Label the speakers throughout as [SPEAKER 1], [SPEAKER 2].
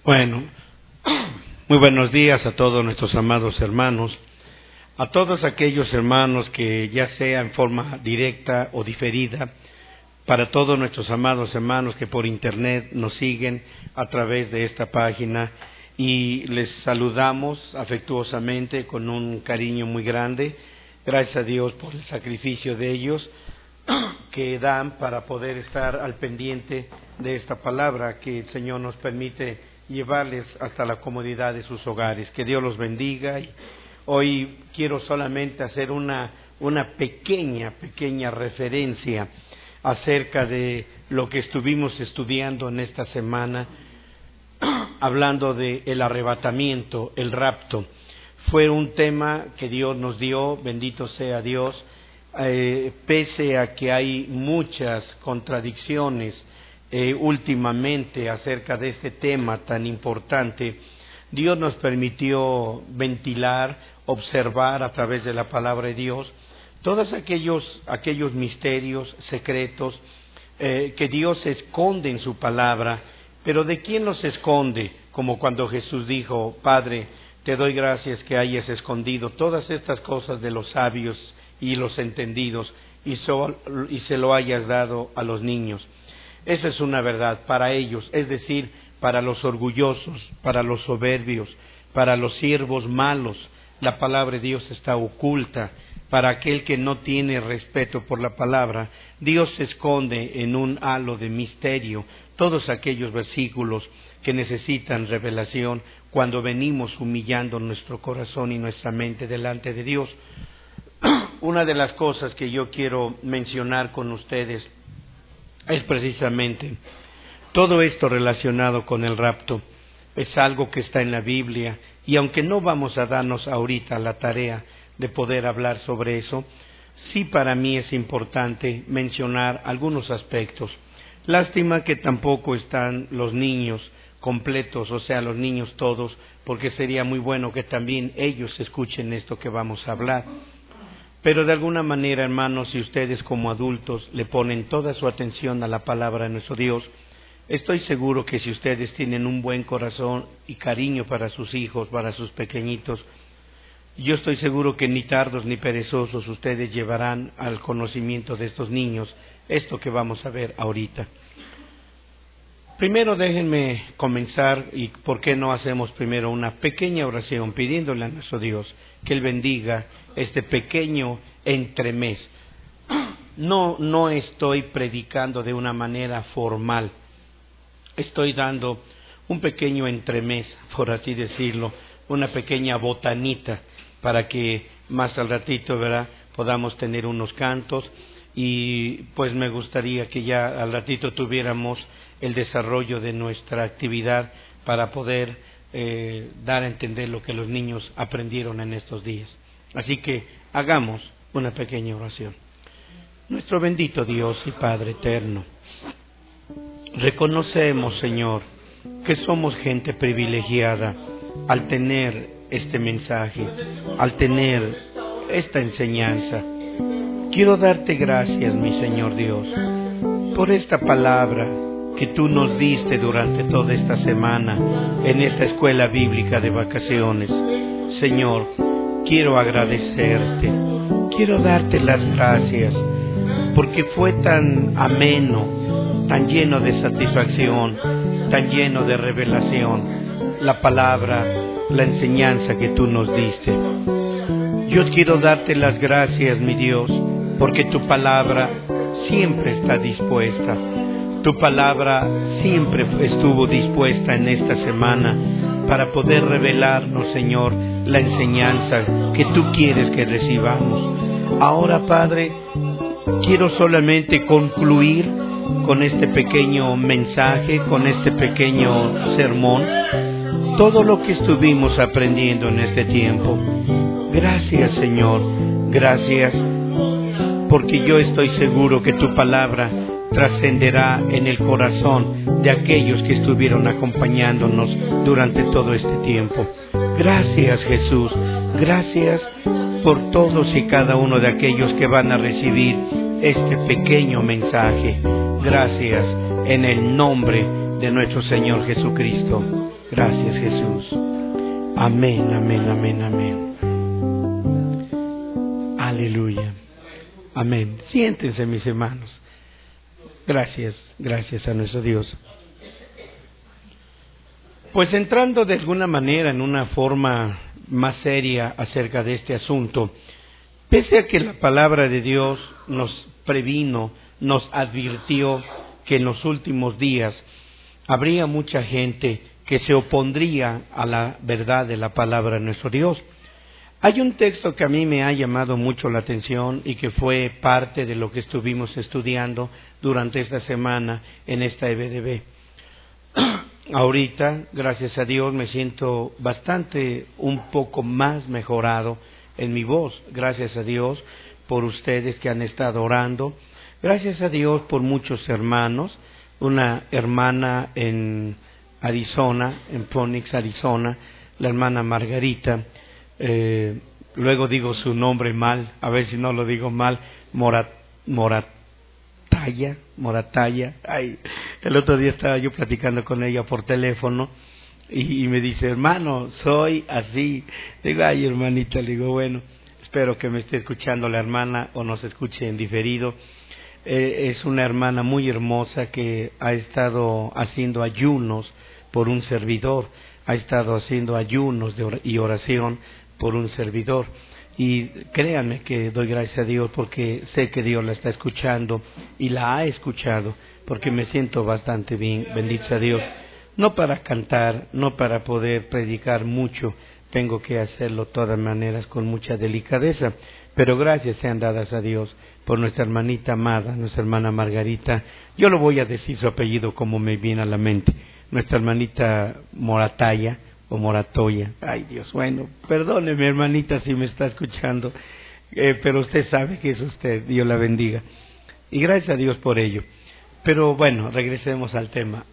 [SPEAKER 1] Bueno, muy buenos días a todos nuestros amados hermanos, a todos aquellos hermanos que ya sea en forma directa o diferida, para todos nuestros amados hermanos que por internet nos siguen a través de esta página, y les saludamos afectuosamente con un cariño muy grande. Gracias a Dios por el sacrificio de ellos que dan para poder estar al pendiente de esta palabra que el Señor nos permite llevarles hasta la comodidad de sus hogares. Que Dios los bendiga. Y hoy quiero solamente hacer una pequeña referencia acerca de lo que estuvimos estudiando en esta semana, hablando de el arrebatamiento, el rapto. Fue un tema que Dios nos dio, bendito sea Dios, pese a que hay muchas contradicciones últimamente acerca de este tema tan importante. Dios nos permitió ventilar, observar a través de la palabra de Dios todos aquellos misterios secretos que Dios esconde en su palabra. Pero ¿de quién los esconde? Como cuando Jesús dijo: Padre, te doy gracias que hayas escondido todas estas cosas de los sabios y los entendidos y se lo hayas dado a los niños. Esa es una verdad para ellos, es decir, para los orgullosos, para los soberbios, para los siervos malos. La palabra de Dios está oculta. Para aquel que no tiene respeto por la palabra, Dios se esconde en un halo de misterio todos aquellos versículos que necesitan revelación cuando venimos humillando nuestro corazón y nuestra mente delante de Dios. Una de las cosas que yo quiero mencionar con ustedes es precisamente todo esto relacionado con el rapto. Es algo que está en la Biblia, y aunque no vamos a darnos ahorita la tarea de poder hablar sobre eso, sí para mí es importante mencionar algunos aspectos. Lástima que tampoco están los niños completos, o sea, los niños todos, porque sería muy bueno que también ellos escuchen esto que vamos a hablar. Pero de alguna manera, hermanos, si ustedes como adultos le ponen toda su atención a la palabra de nuestro Dios, estoy seguro que si ustedes tienen un buen corazón y cariño para sus hijos, para sus pequeñitos, yo estoy seguro que ni tardos ni perezosos ustedes llevarán al conocimiento de estos niños esto que vamos a ver ahorita. Primero déjenme comenzar, y por qué no hacemos primero una pequeña oración pidiéndole a nuestro Dios que Él bendiga este pequeño entremés. No estoy predicando de una manera formal, estoy dando un pequeño entremés, por así decirlo, una pequeña botanita, para que más al ratito, ¿verdad?, podamos tener unos cantos, y pues me gustaría que ya al ratito tuviéramos el desarrollo de nuestra actividad para poder dar a entender lo que los niños aprendieron en estos días. Así que hagamos una pequeña oración. Nuestro bendito Dios y Padre eterno, reconocemos, Señor, que somos gente privilegiada al tener este mensaje, al tener esta enseñanza. Quiero darte gracias, mi Señor Dios, por esta palabra que tú nos diste durante toda esta semana en esta escuela bíblica de vacaciones. Señor, quiero agradecerte, quiero darte las gracias, porque fue tan ameno, tan lleno de satisfacción, tan lleno de revelación, la palabra, la enseñanza que tú nos diste. Yo quiero darte las gracias, mi Dios, porque tu palabra siempre está dispuesta. Tu palabra siempre estuvo dispuesta en esta semana para poder revelarnos, Señor, la enseñanza que tú quieres que recibamos. Ahora, Padre, quiero solamente concluir con este pequeño mensaje, con este pequeño sermón, todo lo que estuvimos aprendiendo en este tiempo. Gracias, Señor, gracias, porque yo estoy seguro que tu palabra trascenderá en el corazón de aquellos que estuvieron acompañándonos durante todo este tiempo. Gracias, Jesús, gracias por todos y cada uno de aquellos que van a recibir este pequeño mensaje. Gracias en el nombre de nuestro Señor Jesucristo. Gracias, Jesús. Amén, amén, amén, amén. Aleluya. Amén. Siéntense, mis hermanos. Gracias, gracias a nuestro Dios. Pues entrando de alguna manera en una forma más seria acerca de este asunto, pese a que la palabra de Dios nos previno, nos advirtió que en los últimos días habría mucha gente que se opondría a la verdad de la palabra de nuestro Dios. Hay un texto que a mí me ha llamado mucho la atención y que fue parte de lo que estuvimos estudiando durante esta semana en esta EBDB. Ahorita, gracias a Dios, me siento un poco más mejorado en mi voz. Gracias a Dios por ustedes que han estado orando. Gracias a Dios por muchos hermanos. Una hermana en Arizona, en Phoenix, Arizona, la hermana Margarita. Luego digo su nombre mal, a ver si no lo digo mal. Moratalla. Ay, el otro día estaba yo platicando con ella por teléfono y me dice, hermano, soy así. Digo, ay, hermanita, le digo, bueno, espero que me esté escuchando la hermana o nos escuche en diferido. Es una hermana muy hermosa que ha estado haciendo ayunos por un servidor, ha estado haciendo ayunos y oración por un servidor. Y créanme que doy gracias a Dios porque sé que Dios la está escuchando y la ha escuchado, porque me siento bastante bien, bendito sea Dios. No para cantar, no para poder predicar mucho, tengo que hacerlo de todas maneras con mucha delicadeza, pero gracias sean dadas a Dios por nuestra hermanita amada, nuestra hermana Margarita. Yo lo voy a decir su apellido como me viene a la mente, nuestra hermanita Moratalla o Moratoya. Ay, Dios, bueno, perdóneme, hermanita, si me está escuchando, pero usted sabe que es usted. Dios la bendiga y gracias a Dios por ello. Pero bueno, regresemos al tema.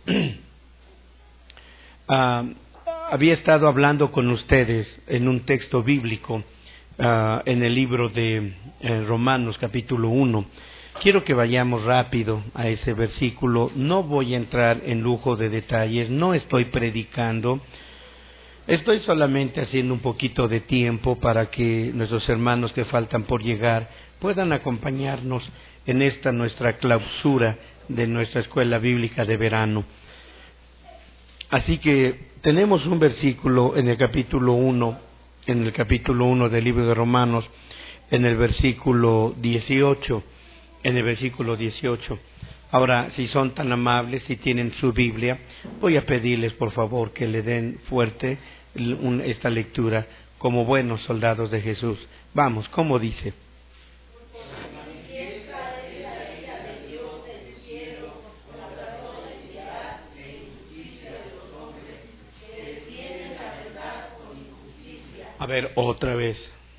[SPEAKER 1] Había estado hablando con ustedes en un texto bíblico en el libro de Romanos capítulo 1. Quiero que vayamos rápido a ese versículo. No voy a entrar en lujo de detalles, no estoy predicando. Estoy solamente haciendo un poquito de tiempo para que nuestros hermanos que faltan por llegar puedan acompañarnos en esta nuestra clausura de nuestra escuela bíblica de verano. Así que tenemos un versículo en el capítulo 1, del libro de Romanos, en el versículo 18, Ahora, si son tan amables, si tienen su Biblia, voy a pedirles por favor que le den fuerte esta lectura como buenos soldados de Jesús. Vamos, ¿cómo dice? A ver, otra vez.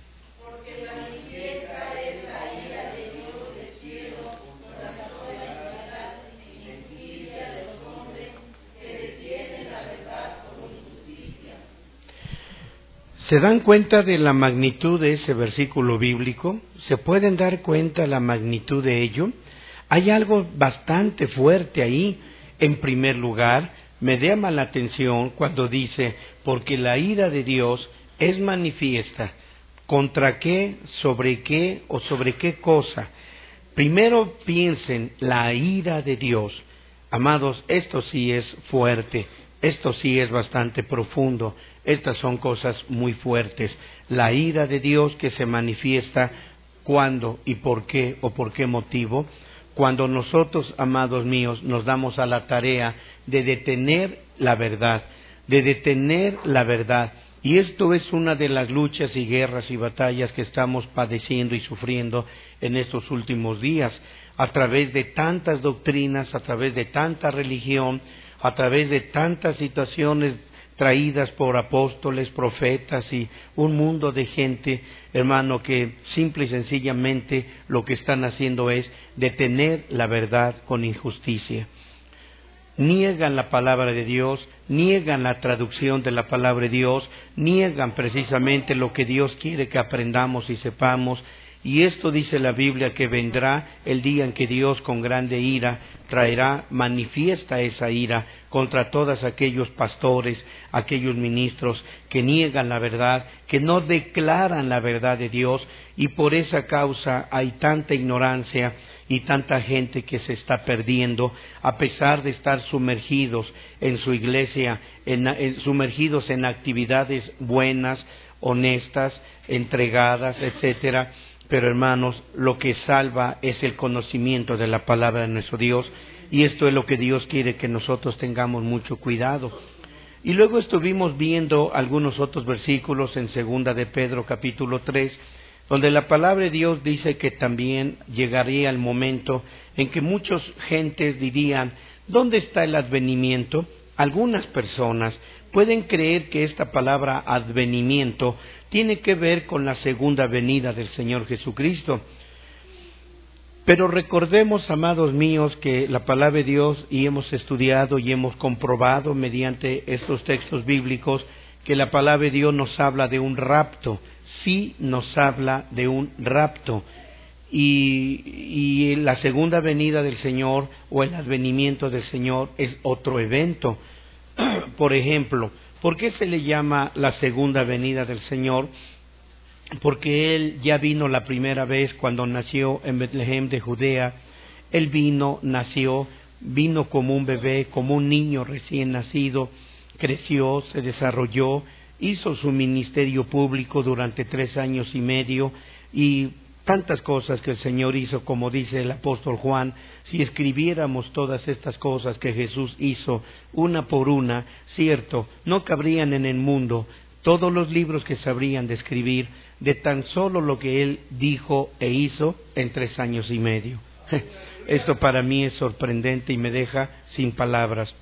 [SPEAKER 1] ¿Se dan cuenta de la magnitud de ese versículo bíblico? ¿Se pueden dar cuenta de la magnitud de ello? Hay algo bastante fuerte ahí. En primer lugar, me llama la atención cuando dice, porque la ira de Dios es manifiesta. ¿Contra qué? ¿Sobre qué? ¿O sobre qué cosa? Primero piensen, la ira de Dios. Amados, esto sí es fuerte. Esto sí es bastante profundo. Estas son cosas muy fuertes. La ira de Dios que se manifiesta ¿cuándo y por qué o por qué motivo? Cuando nosotros, amados míos, nos damos a la tarea de detener la verdad, Y esto es una de las luchas y guerras y batallas que estamos padeciendo y sufriendo en estos últimos días, a través de tantas doctrinas, a través de tanta religión, a través de tantas situaciones traídas por apóstoles, profetas y un mundo de gente, hermano, que simple y sencillamente lo que están haciendo es detener la verdad con injusticia. Niegan la palabra de Dios, niegan la traducción de la palabra de Dios, niegan precisamente lo que Dios quiere que aprendamos y sepamos, Y esto dice la Biblia, que vendrá el día en que Dios con grande ira traerá manifiesta esa ira contra todos aquellos pastores, aquellos ministros que niegan la verdad, que no declaran la verdad de Dios, y por esa causa hay tanta ignorancia y tanta gente que se está perdiendo, a pesar de estar sumergidos en su iglesia, sumergidos en actividades buenas, honestas, entregadas, etcétera. Pero hermanos, lo que salva es el conocimiento de la palabra de nuestro Dios, y esto es lo que Dios quiere que nosotros tengamos mucho cuidado. Y luego estuvimos viendo algunos otros versículos en 2 de Pedro capítulo 3, donde la palabra de Dios dice que también llegaría el momento en que muchas gentes dirían: ¿dónde está el advenimiento? Algunas personas pueden creer que esta palabra advenimiento tiene que ver con la segunda venida del Señor Jesucristo. Pero recordemos, amados míos, que la palabra de Dios, y hemos estudiado y hemos comprobado mediante estos textos bíblicos, que la palabra de Dios nos habla de un rapto. Sí nos habla de un rapto. Y la segunda venida del Señor o el advenimiento del Señor es otro evento. Por ejemplo, ¿por qué se le llama la segunda venida del Señor? Porque Él ya vino la primera vez cuando nació en Betlehem de Judea. Él nació como un bebé, como un niño recién nacido, creció, se desarrolló, hizo su ministerio público durante 3 años y medio, y tantas cosas que el Señor hizo, como dice el apóstol Juan. Si escribiéramos todas estas cosas que Jesús hizo una por una, cierto, no cabrían en el mundo todos los libros que sabrían de escribir de tan solo lo que Él dijo e hizo en 3 años y medio. Esto para mí es sorprendente y me deja sin palabras.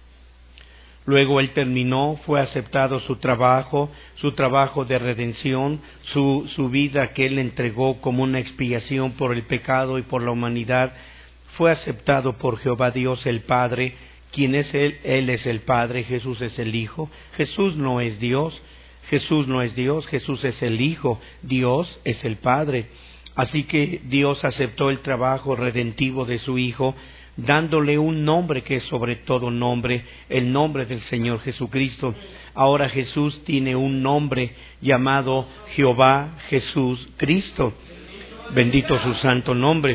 [SPEAKER 1] Luego Él terminó, fue aceptado su trabajo de redención, su vida que Él entregó como una expiación por el pecado y por la humanidad, fue aceptado por Jehová Dios el Padre. ¿Quién es Él? Él es el Padre, Jesús es el Hijo. Jesús no es Dios, Jesús es el Hijo, Dios es el Padre. Así que Dios aceptó el trabajo redentivo de su Hijo, dándole un nombre que es sobre todo nombre, el nombre del Señor Jesucristo. Ahora Jesús tiene un nombre llamado Jehová Jesús Cristo. Bendito su santo nombre.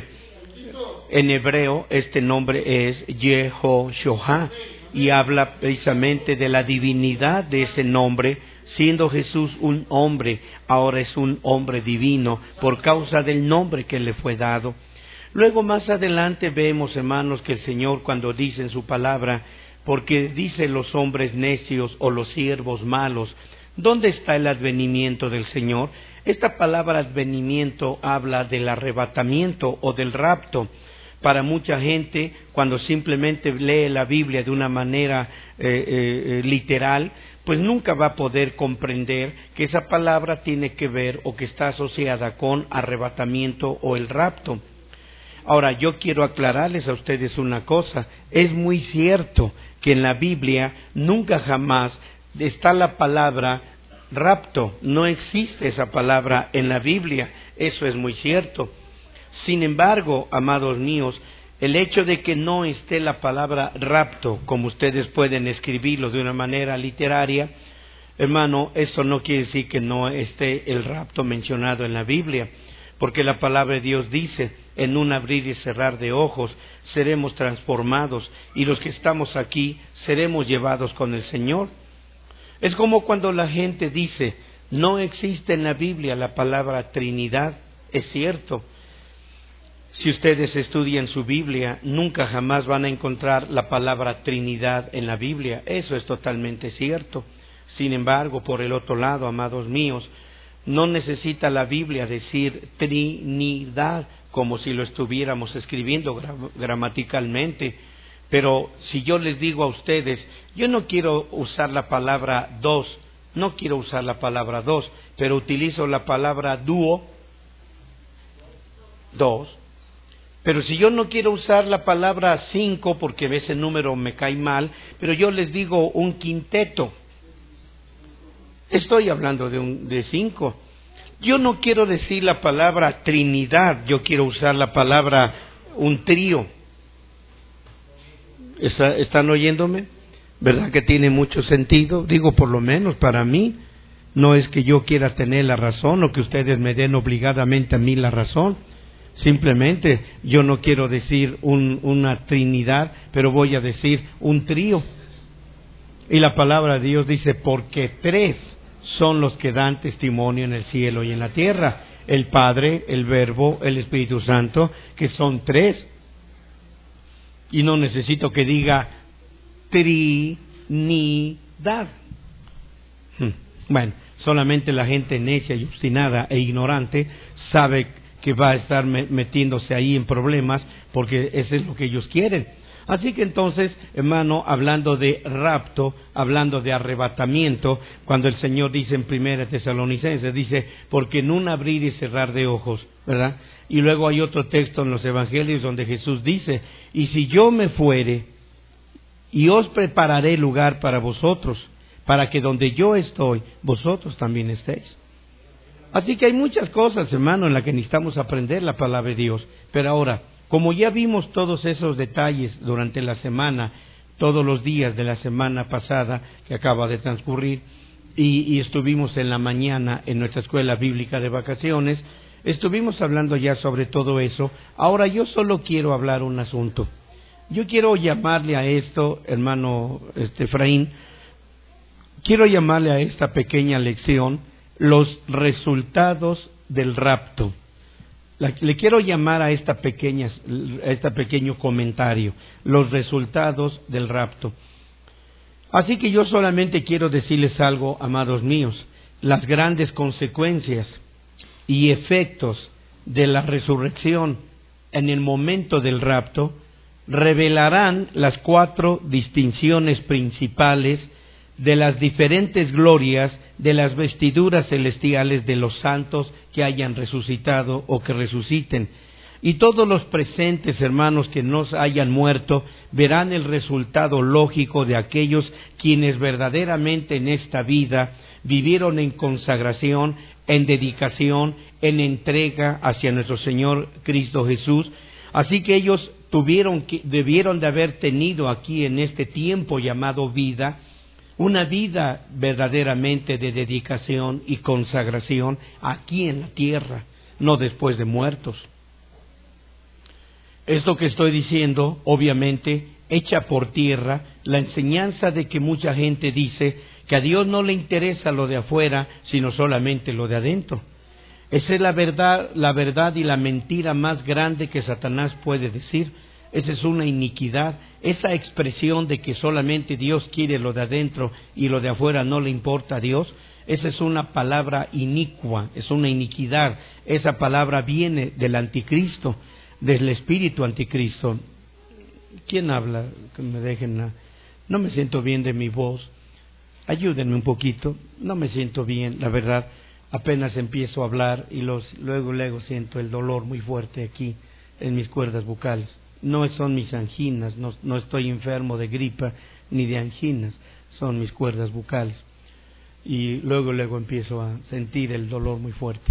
[SPEAKER 1] En hebreo este nombre es Yehoshua, y habla precisamente de la divinidad de ese nombre. Siendo Jesús un hombre, ahora es un hombre divino por causa del nombre que le fue dado. Luego más adelante vemos, hermanos, que el Señor, cuando dice en su palabra: porque dicen los hombres necios o los siervos malos, ¿dónde está el advenimiento del Señor? Esta palabra advenimiento habla del arrebatamiento o del rapto. Para mucha gente, cuando simplemente lee la Biblia de una manera literal, pues nunca va a poder comprender que esa palabra tiene que ver o que está asociada con arrebatamiento o el rapto. Ahora, yo quiero aclararles a ustedes una cosa: es muy cierto que en la Biblia nunca jamás está la palabra rapto, no existe esa palabra en la Biblia, eso es muy cierto. Sin embargo, amados míos, el hecho de que no esté la palabra rapto, como ustedes pueden escribirlo de una manera literaria, hermano, eso no quiere decir que no esté el rapto mencionado en la Biblia, porque la palabra de Dios dice: en un abrir y cerrar de ojos seremos transformados, y los que estamos aquí seremos llevados con el Señor. Es como cuando la gente dice: no existe en la Biblia la palabra Trinidad. Es cierto. Si ustedes estudian su Biblia, nunca jamás van a encontrar la palabra Trinidad en la Biblia. Eso es totalmente cierto. Sin embargo, por el otro lado, amados míos, no necesita la Biblia decir Trinidad como si lo estuviéramos escribiendo gramaticalmente. Pero si yo les digo a ustedes: yo no quiero usar la palabra dos, pero utilizo la palabra dúo, dos. Pero si yo no quiero usar la palabra 5 porque ese número me cae mal, pero yo les digo un quinteto, estoy hablando de 5. Yo no quiero decir la palabra Trinidad, yo quiero usar la palabra un trío. ¿Están oyéndome? ¿Verdad que tiene mucho sentido? Digo, por lo menos para mí. No es que yo quiera tener la razón o que ustedes me den obligadamente a mí la razón. Simplemente yo no quiero decir una Trinidad, pero voy a decir un trío. Y la palabra de Dios dice, porque tres son los que dan testimonio en el cielo y en la tierra: el Padre, el Verbo, el Espíritu Santo, que son tres. Y no necesito que diga Trinidad. Bueno, solamente la gente necia y obstinada e ignorante sabe que va a estar metiéndose ahí en problemas, porque eso es lo que ellos quieren. Así que entonces, hermano, hablando de rapto, hablando de arrebatamiento, cuando el Señor dice en 1 Tesalonicenses, dice, porque en un abrir y cerrar de ojos, ¿verdad? Y luego hay otro texto en los Evangelios donde Jesús dice, y si yo me fuere, y os prepararé lugar para vosotros, para que donde yo estoy, vosotros también estéis. Así que hay muchas cosas, hermano, en las que necesitamos aprender la palabra de Dios. Pero ahora, como ya vimos todos esos detalles durante la semana, todos los días de la semana pasada que acaba de transcurrir, y estuvimos en la mañana en nuestra escuela bíblica de vacaciones, estuvimos hablando ya sobre todo eso. Ahora yo solo quiero hablar un asunto. Yo quiero llamarle a esto, hermano Efraín, quiero llamarle a esta pequeña lección los resultados del rapto. Le quiero llamar a este pequeño comentario, los resultados del rapto. Así que yo solamente quiero decirles algo, amados míos: las grandes consecuencias y efectos de la resurrección en el momento del rapto revelarán las 4 distinciones principales de las diferentes glorias de las vestiduras celestiales de los santos que hayan resucitado o que resuciten. Y todos los presentes, hermanos, que no hayan muerto, verán el resultado lógico de aquellos quienes verdaderamente en esta vida vivieron en consagración, en dedicación, en entrega hacia nuestro Señor Cristo Jesús. Así que ellos debieron de haber tenido aquí en este tiempo llamado vida, una vida verdaderamente de dedicación y consagración aquí en la tierra, no después de muertos. Esto que estoy diciendo, obviamente, echa por tierra la enseñanza de que mucha gente dice que a Dios no le interesa lo de afuera, sino solamente lo de adentro. Esa es la verdad y la mentira más grande que Satanás puede decir. Esa es una iniquidad, esa expresión de que solamente Dios quiere lo de adentro y lo de afuera no le importa a Dios. Esa es una palabra inicua, es una iniquidad. Esa palabra viene del anticristo, del espíritu anticristo. ¿Quién habla? Que me dejen. No me siento bien de mi voz. Ayúdenme un poquito. No me siento bien, la verdad. Apenas empiezo a hablar y luego siento el dolor muy fuerte aquí en mis cuerdas vocales. No son mis anginas, no estoy enfermo de gripa ni de anginas, son mis cuerdas vocales. Y luego empiezo a sentir el dolor muy fuerte.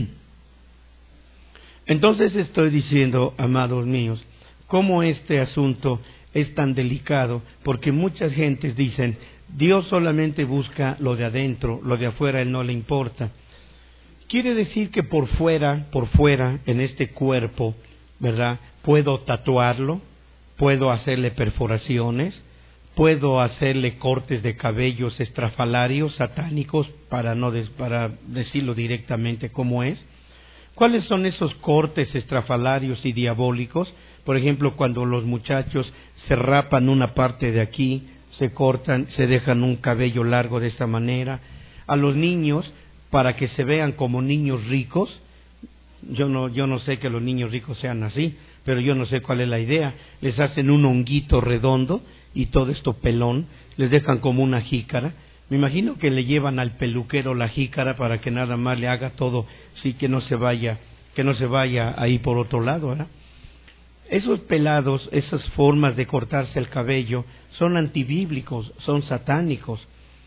[SPEAKER 1] Entonces estoy diciendo, amados míos, cómo este asunto es tan delicado, porque muchas gentes dicen, Dios solamente busca lo de adentro, lo de afuera a Él no le importa. Quiere decir que por fuera, en este cuerpo, ¿verdad? Puedo tatuarlo, puedo hacerle perforaciones, puedo hacerle cortes de cabellos estrafalarios, satánicos, para decirlo directamente como es. ¿Cuáles son esos cortes estrafalarios y diabólicos? Por ejemplo, cuando los muchachos se rapan una parte de aquí, se cortan, se dejan un cabello largo de esta manera. A los niños, para que se vean como niños ricos, yo no sé que los niños ricos sean así, pero yo no sé cuál es la idea. Les hacen un honguito redondo y todo esto pelón, les dejan como una jícara. Me imagino que le llevan al peluquero la jícara para que nada más le haga todo, sí, que no se vaya ahí por otro lado, ¿verdad? Esos pelados, esas formas de cortarse el cabello son antibíblicos, son satánicos.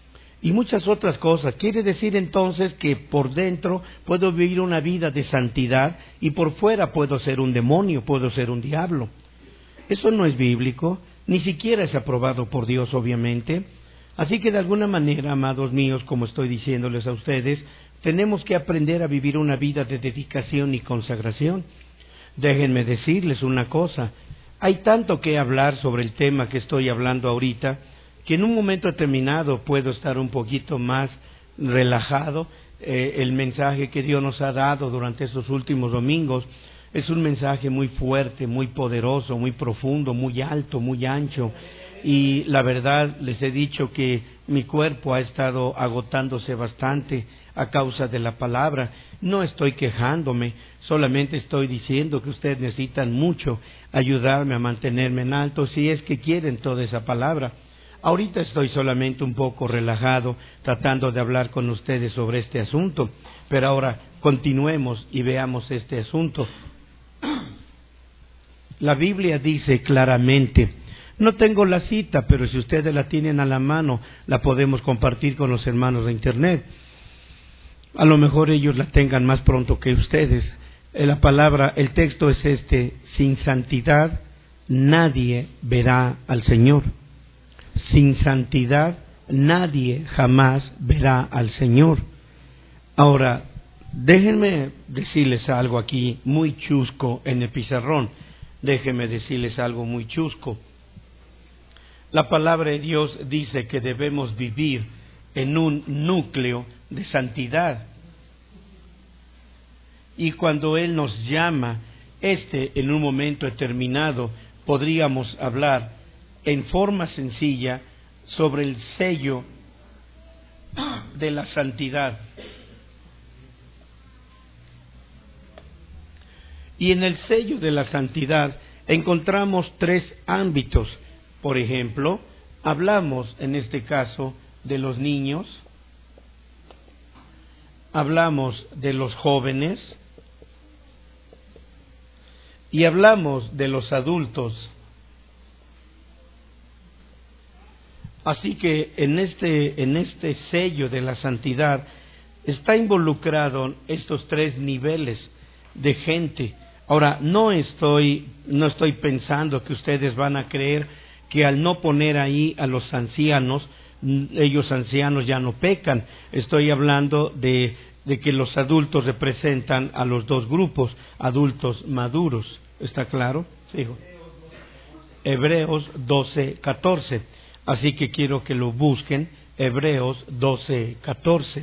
[SPEAKER 1] y muchas otras cosas. Quiere decir entonces que por dentro puedo vivir una vida de santidad y por fuera puedo ser un demonio, puedo ser un diablo. Eso no es bíblico, ni siquiera es aprobado por Dios, obviamente. Así que de alguna manera, amados míos, como estoy diciéndoles a ustedes, tenemos que aprender a vivir una vida de dedicación y consagración. Déjenme decirles una cosa, hay tanto que hablar sobre el tema que estoy hablando ahorita, que en un momento determinado puedo estar un poquito más relajado. El mensaje que Dios nos ha dado durante estos últimos domingos es un mensaje muy fuerte, muy poderoso, muy profundo, muy alto, muy ancho. Y la verdad les he dicho que mi cuerpo ha estado agotándose bastante a causa de la palabra. No estoy quejándome, solamente estoy diciendo que ustedes necesitan mucho ayudarme a mantenerme en alto si es que quieren toda esa palabra. Ahorita estoy solamente un poco relajado tratando de hablar con ustedes sobre este asunto, pero ahora continuemos y veamos este asunto. La Biblia dice claramente, no tengo la cita, pero si ustedes la tienen a la mano, la podemos compartir con los hermanos de Internet. A lo mejor ellos la tengan más pronto que ustedes. La palabra, el texto es este: sin santidad nadie verá al Señor. Sin santidad nadie jamás verá al Señor. Ahora, déjenme decirles algo aquí muy chusco en el pizarrón. Déjenme decirles algo muy chusco. La palabra de Dios dice que debemos vivir en un núcleo de santidad. Y cuando Él nos llama, en un momento determinado, podríamos hablar en forma sencilla sobre el sello de la santidad. Y en el sello de la santidad encontramos tres ámbitos. Por ejemplo, hablamos en este caso de los niños, hablamos de los jóvenes y hablamos de los adultos. Así que en este sello de la santidad está involucrado estos tres niveles de gente. Ahora, no estoy pensando que ustedes van a creer que al no poner ahí a los ancianos, ellos ancianos ya no pecan. Estoy hablando de que los adultos representan a los dos grupos, adultos maduros. ¿Está claro? Sí. Hebreos 12:14. Así que quiero que lo busquen, Hebreos 12:14.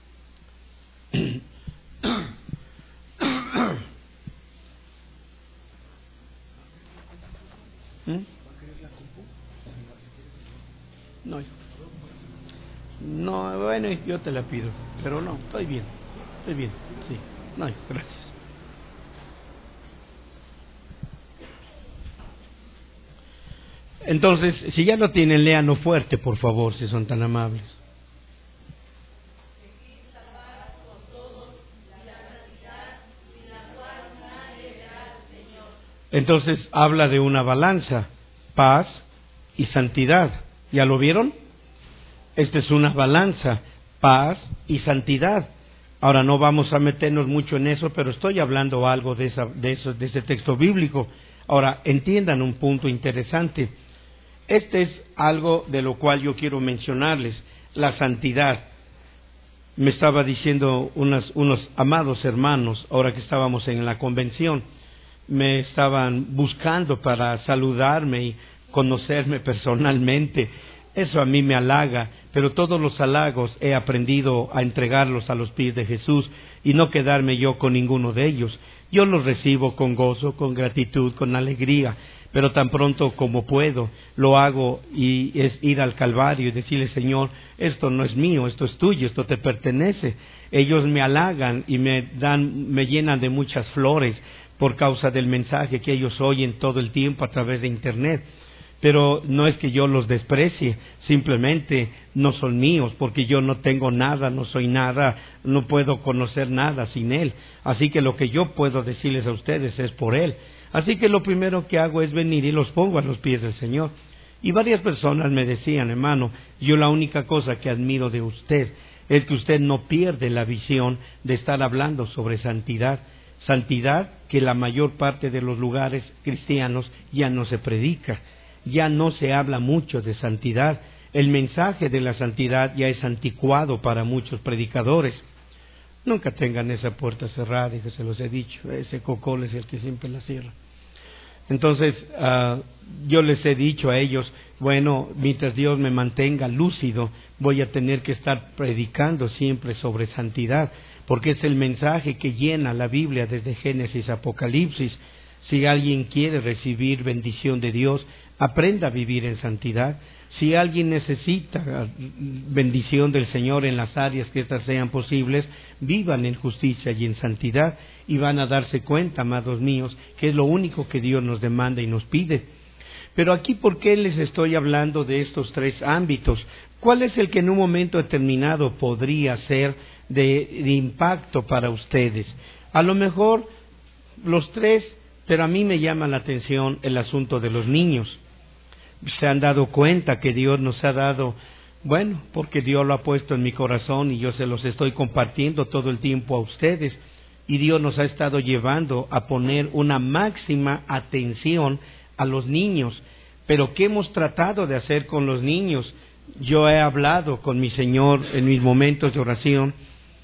[SPEAKER 1] No, bueno, yo te la pido, pero no, estoy bien, sí, no, gracias. Entonces, si ya lo tienen, léanlo fuerte, por favor, si son tan amables. Entonces, habla de una balanza, paz y santidad. ¿Ya lo vieron? Esta es una balanza, paz y santidad. Ahora no vamos a meternos mucho en eso, pero estoy hablando algo de ese texto bíblico. Ahora, entiendan un punto interesante. Este es algo de lo cual yo quiero mencionarles, la santidad. Me estaba diciendo unos amados hermanos, ahora que estábamos en la convención, me estaban buscando para saludarme y conocerme personalmente. Eso a mí me halaga, pero todos los halagos he aprendido a entregarlos a los pies de Jesús y no quedarme yo con ninguno de ellos. Yo los recibo con gozo, con gratitud, con alegría, pero tan pronto como puedo, lo hago y es ir al Calvario y decirle: Señor, esto no es mío, esto es tuyo, esto te pertenece. Ellos me halagan y me llenan de muchas flores por causa del mensaje que ellos oyen todo el tiempo a través de Internet. Pero no es que yo los desprecie, simplemente no son míos, porque yo no tengo nada, no soy nada, no puedo conocer nada sin Él. Así que lo que yo puedo decirles a ustedes es por Él. Así que lo primero que hago es venir y los pongo a los pies del Señor. Y varias personas me decían, hermano, yo la única cosa que admiro de usted es que usted no pierde la visión de estar hablando sobre santidad. Santidad que la mayor parte de los lugares cristianos ya no se predica, ya no se habla mucho de santidad. El mensaje de la santidad ya es anticuado para muchos predicadores. Nunca tengan esa puerta cerrada, y que se los he dicho, ese cocol es el que siempre la cierra. Entonces, yo les he dicho a ellos, bueno, mientras Dios me mantenga lúcido, voy a tener que estar predicando siempre sobre santidad, porque es el mensaje que llena la Biblia desde Génesis a Apocalipsis. Si alguien quiere recibir bendición de Dios, aprenda a vivir en santidad. Si alguien necesita bendición del Señor en las áreas que éstas sean posibles, vivan en justicia y en santidad, y van a darse cuenta, amados míos, que es lo único que Dios nos demanda y nos pide. Pero aquí, ¿por qué les estoy hablando de estos tres ámbitos? ¿Cuál es el que en un momento determinado podría ser de impacto para ustedes? A lo mejor los tres, pero a mí me llama la atención el asunto de los niños. Se han dado cuenta que Dios nos ha dado, bueno, porque Dios lo ha puesto en mi corazón y yo se los estoy compartiendo todo el tiempo a ustedes, y Dios nos ha estado llevando a poner una máxima atención a los niños. Pero ¿qué hemos tratado de hacer con los niños? Yo he hablado con mi Señor en mis momentos de oración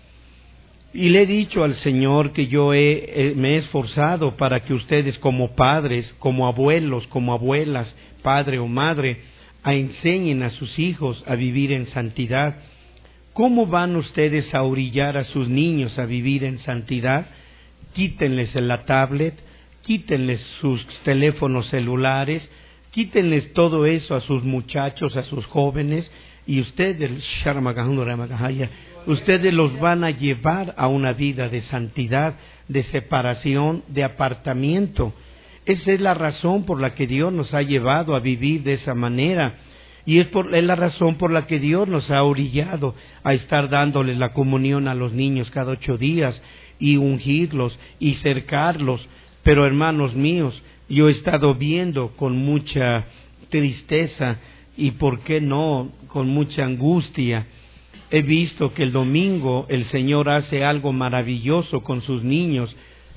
[SPEAKER 1] y le he dicho al Señor que yo me he esforzado para que ustedes, como padres, como abuelos, como abuelas, padre o madre, enseñen a sus hijos a vivir en santidad. ¿Cómo van ustedes a orillar a sus niños a vivir en santidad? Quítenles la tablet, quítenles sus teléfonos celulares, quítenles todo eso a sus muchachos, a sus jóvenes, y ustedes los van a llevar a una vida de santidad, de separación, de apartamiento. Esa es la razón por la que Dios nos ha llevado a vivir de esa manera, y es la razón por la que Dios nos ha orillado a estar dándoles la comunión a los niños cada 8 días, y ungirlos y cercarlos. Pero hermanos míos, yo he estado viendo con mucha tristeza y por qué no, con mucha angustia, he visto que el domingo el Señor hace algo maravilloso con sus niños.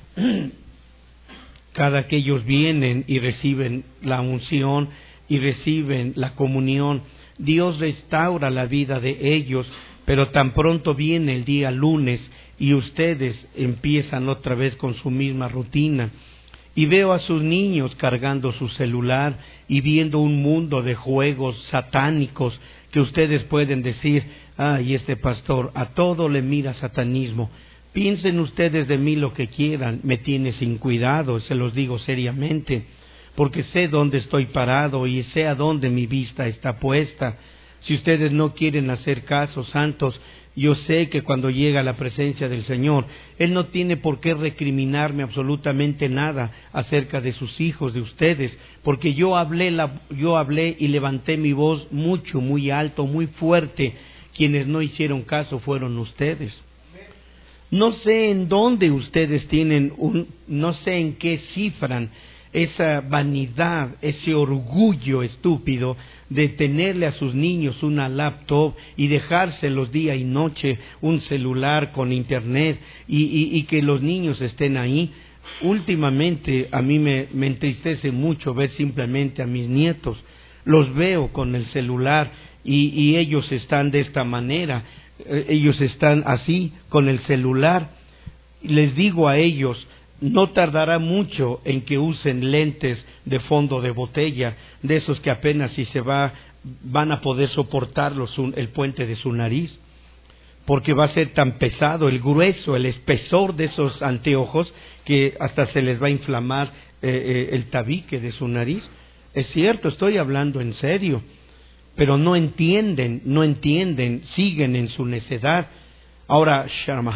[SPEAKER 1] Cada que ellos vienen y reciben la unción y reciben la comunión, Dios restaura la vida de ellos, pero tan pronto viene el día lunes y ustedes empiezan otra vez con su misma rutina. Y veo a sus niños cargando su celular y viendo un mundo de juegos satánicos que ustedes pueden decir, ay, este pastor a todo le mira satanismo. Piensen ustedes de mí lo que quieran, me tiene sin cuidado, se los digo seriamente, porque sé dónde estoy parado y sé a dónde mi vista está puesta. Si ustedes no quieren hacer caso, santos, yo sé que cuando llega a la presencia del Señor, Él no tiene por qué recriminarme absolutamente nada acerca de sus hijos, de ustedes, porque yo hablé y levanté mi voz mucho, muy alto, muy fuerte. Quienes no hicieron caso fueron ustedes. No sé en dónde ustedes tienen no sé en qué cifran esa vanidad, ese orgullo estúpido de tenerle a sus niños una laptop y dejárselos día y noche un celular con internet y que los niños estén ahí. Últimamente a mí me entristece mucho ver simplemente a mis nietos. Los veo con el celular y ellos están de esta manera, ellos están así con el celular. Les digo a ellos, no tardará mucho en que usen lentes de fondo de botella, de esos que apenas si van a poder soportarlos el puente de su nariz, porque va a ser tan pesado el grueso, el espesor de esos anteojos que hasta se les va a inflamar el tabique de su nariz. Es cierto, estoy hablando en serio, pero no entienden, siguen en su necedad. Ahora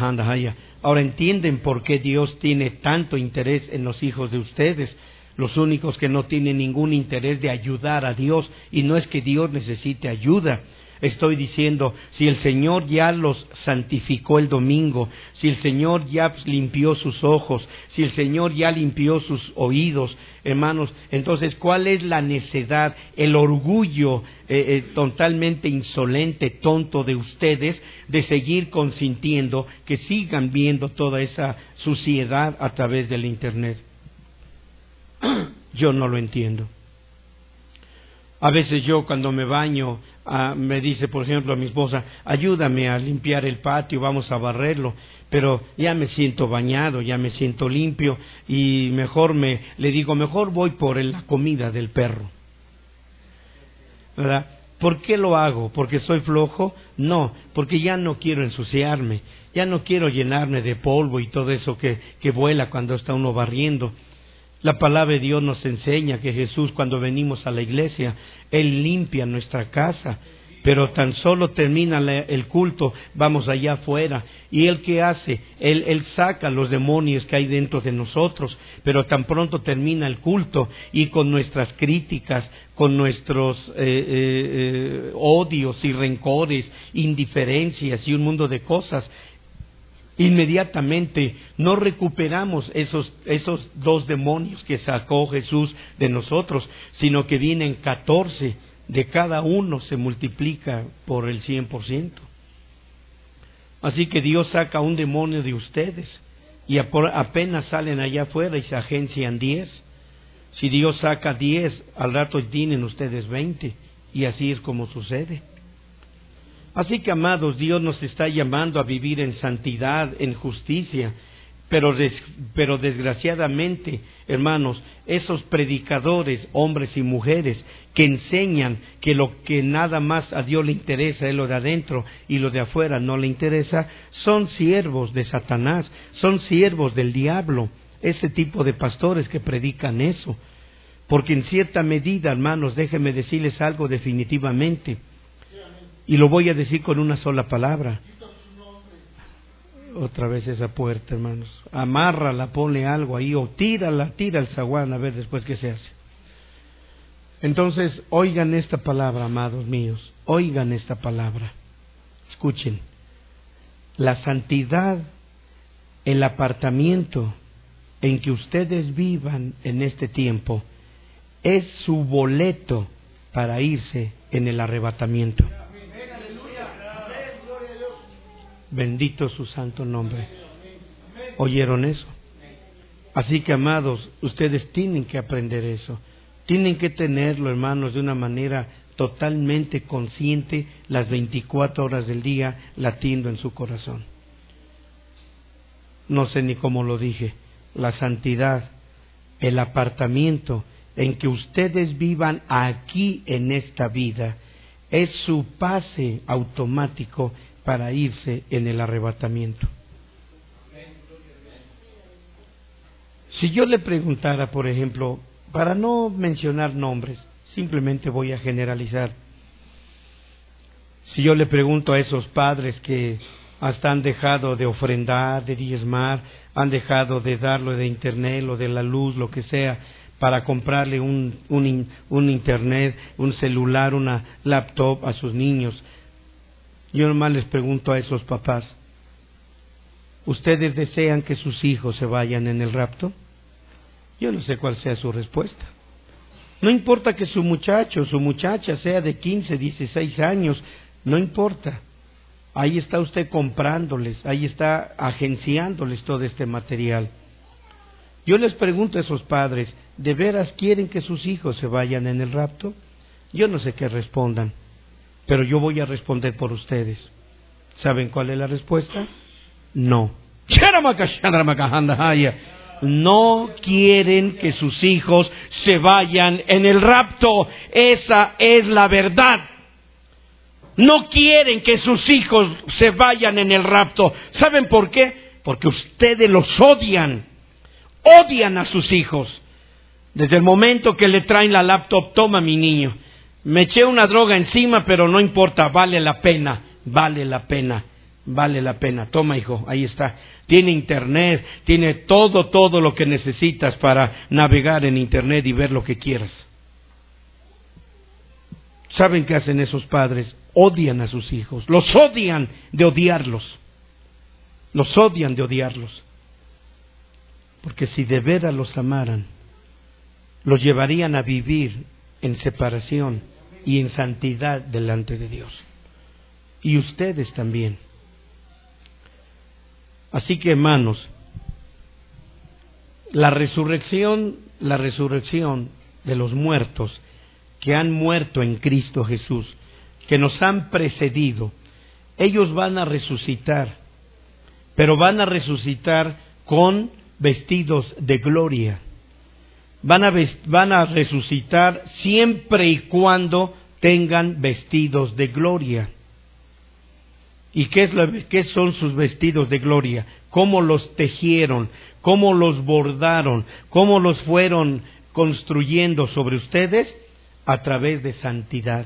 [SPEAKER 1] entienden por qué Dios tiene tanto interés en los hijos de ustedes, los únicos que no tienen ningún interés de ayudar a Dios, y no es que Dios necesite ayuda. Estoy diciendo, si el Señor ya los santificó el domingo, si el Señor ya limpió sus ojos, si el Señor ya limpió sus oídos, hermanos, entonces, ¿cuál es la necedad, el orgullo totalmente insolente, tonto de ustedes, de seguir consintiendo que sigan viendo toda esa suciedad a través del Internet? Yo no lo entiendo. A veces yo cuando me baño, me dice por ejemplo a mi esposa, ayúdame a limpiar el patio, vamos a barrerlo, pero ya me siento bañado, ya me siento limpio y le digo, mejor voy por la comida del perro, ¿verdad? ¿Por qué lo hago? ¿Porque soy flojo? No, porque ya no quiero ensuciarme, ya no quiero llenarme de polvo y todo eso que vuela cuando está uno barriendo. La palabra de Dios nos enseña que Jesús, cuando venimos a la iglesia, Él limpia nuestra casa, pero tan solo termina el culto, vamos allá afuera, y Él ¿qué hace? Él saca los demonios que hay dentro de nosotros, pero tan pronto termina el culto, y con nuestras críticas, con nuestros odios y rencores, indiferencias y un mundo de cosas, inmediatamente no recuperamos esos 2 demonios que sacó Jesús de nosotros, sino que vienen 14, de cada uno se multiplica por el 100%. Así que Dios saca un demonio de ustedes y apenas salen allá afuera y se agencian 10. Si Dios saca 10, al rato tienen ustedes 20, y así es como sucede. Así que, amados, Dios nos está llamando a vivir en santidad, en justicia, pero desgraciadamente, hermanos, esos predicadores, hombres y mujeres, que enseñan que lo que nada más a Dios le interesa es lo de adentro y lo de afuera no le interesa, son siervos de Satanás, son siervos del diablo, ese tipo de pastores que predican eso. Porque en cierta medida, hermanos, déjenme decirles algo definitivamente, y lo voy a decir con una sola palabra. Otra vez esa puerta, hermanos. Amárrala, ponle algo ahí, o tira el zaguán, a ver después qué se hace. Entonces, oigan esta palabra, amados míos. Oigan esta palabra. Escuchen. La santidad, el apartamiento en que ustedes vivan en este tiempo, es su boleto para irse en el arrebatamiento. Bendito su santo nombre. ¿Oyeron eso? Así que, amados, ustedes tienen que aprender eso. Tienen que tenerlo, hermanos, de una manera totalmente consciente, las 24 horas del día, latiendo en su corazón. No sé ni cómo lo dije. La santidad, el apartamiento en que ustedes vivan aquí en esta vida, es su pase automático para irse en el arrebatamiento. Si yo le preguntara, por ejemplo, para no mencionar nombres, simplemente voy a generalizar. Si yo le pregunto a esos padres que hasta han dejado de ofrendar, de diezmar, han dejado de darlo de internet, lo de la luz, lo que sea, para comprarle un internet, un celular, una laptop a sus niños, yo nomás les pregunto a esos papás, ¿ustedes desean que sus hijos se vayan en el rapto? Yo no sé cuál sea su respuesta. No importa que su muchacho, su muchacha sea de 15, 16 años, no importa. Ahí está usted comprándoles, ahí está agenciándoles todo este material. Yo les pregunto a esos padres, ¿de veras quieren que sus hijos se vayan en el rapto? Yo no sé qué respondan, pero yo voy a responder por ustedes. ¿Saben cuál es la respuesta? No. No quieren que sus hijos se vayan en el rapto. Esa es la verdad. No quieren que sus hijos se vayan en el rapto. ¿Saben por qué? Porque ustedes los odian. Odian a sus hijos. Desde el momento que le traen la laptop, toma mi niño. Me eché una droga encima, pero no importa, vale la pena, vale la pena, vale la pena. Toma, hijo, ahí está. Tiene internet, tiene todo lo que necesitas para navegar en internet y ver lo que quieras. ¿Saben qué hacen esos padres? Odian a sus hijos, los odian de odiarlos, los odian de odiarlos. Porque si de veras los amaran, los llevarían a vivir en separación y en santidad delante de Dios. Y ustedes también. Así que, hermanos, la resurrección de los muertos que han muerto en Cristo Jesús, que nos han precedido, ellos van a resucitar, pero van a resucitar con vestidos de gloria. Van a resucitar siempre y cuando tengan vestidos de gloria. ¿Y qué son sus vestidos de gloria? ¿Cómo los tejieron? ¿Cómo los bordaron? ¿Cómo los fueron construyendo sobre ustedes? A través de santidad.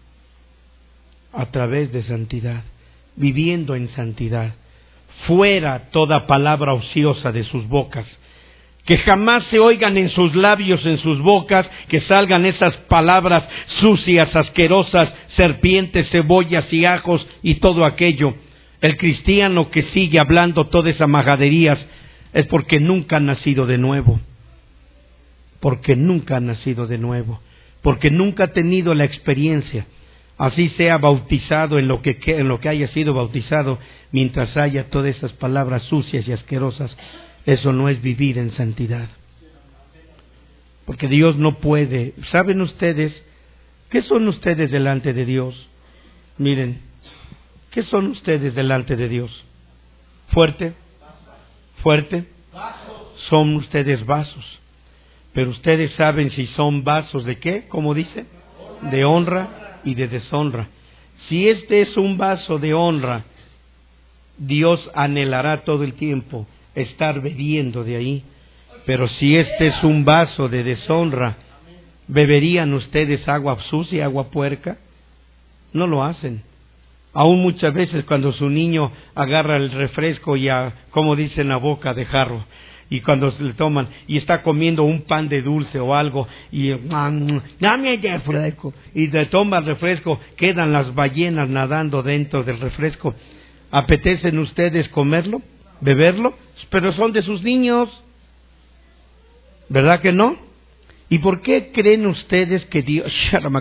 [SPEAKER 1] A través de santidad. Viviendo en santidad. Fuera toda palabra ociosa de sus bocas. Que jamás se oigan en sus labios, en sus bocas, que salgan esas palabras sucias, asquerosas, serpientes, cebollas y ajos y todo aquello. El cristiano que sigue hablando todas esas majaderías es porque nunca ha nacido de nuevo. Porque nunca ha nacido de nuevo. Porque nunca ha tenido la experiencia. Así sea bautizado en lo que haya sido bautizado, mientras haya todas esas palabras sucias y asquerosas. Eso no es vivir en santidad. Porque Dios no puede. ¿Saben ustedes qué son ustedes delante de Dios? Miren, ¿qué son ustedes delante de Dios? Fuerte, fuerte. Son ustedes vasos. Pero ustedes saben si son vasos de qué, ¿cómo dice? De honra y de deshonra. Si este es un vaso de honra, Dios anhelará todo el tiempo estar bebiendo de ahí. Pero si este es un vaso de deshonra, ¿beberían ustedes agua sucia, agua puerca? No lo hacen. Aún muchas veces cuando su niño agarra el refresco y como dicen, a boca de jarro, y cuando le toman y está comiendo un pan de dulce o algo y dame el refresco, y le toma el refresco, quedan las ballenas nadando dentro del refresco. ¿Apetecen ustedes comerlo, beberlo? Pero son de sus niños, ¿verdad que no? ¿Y por qué creen ustedes que Dios...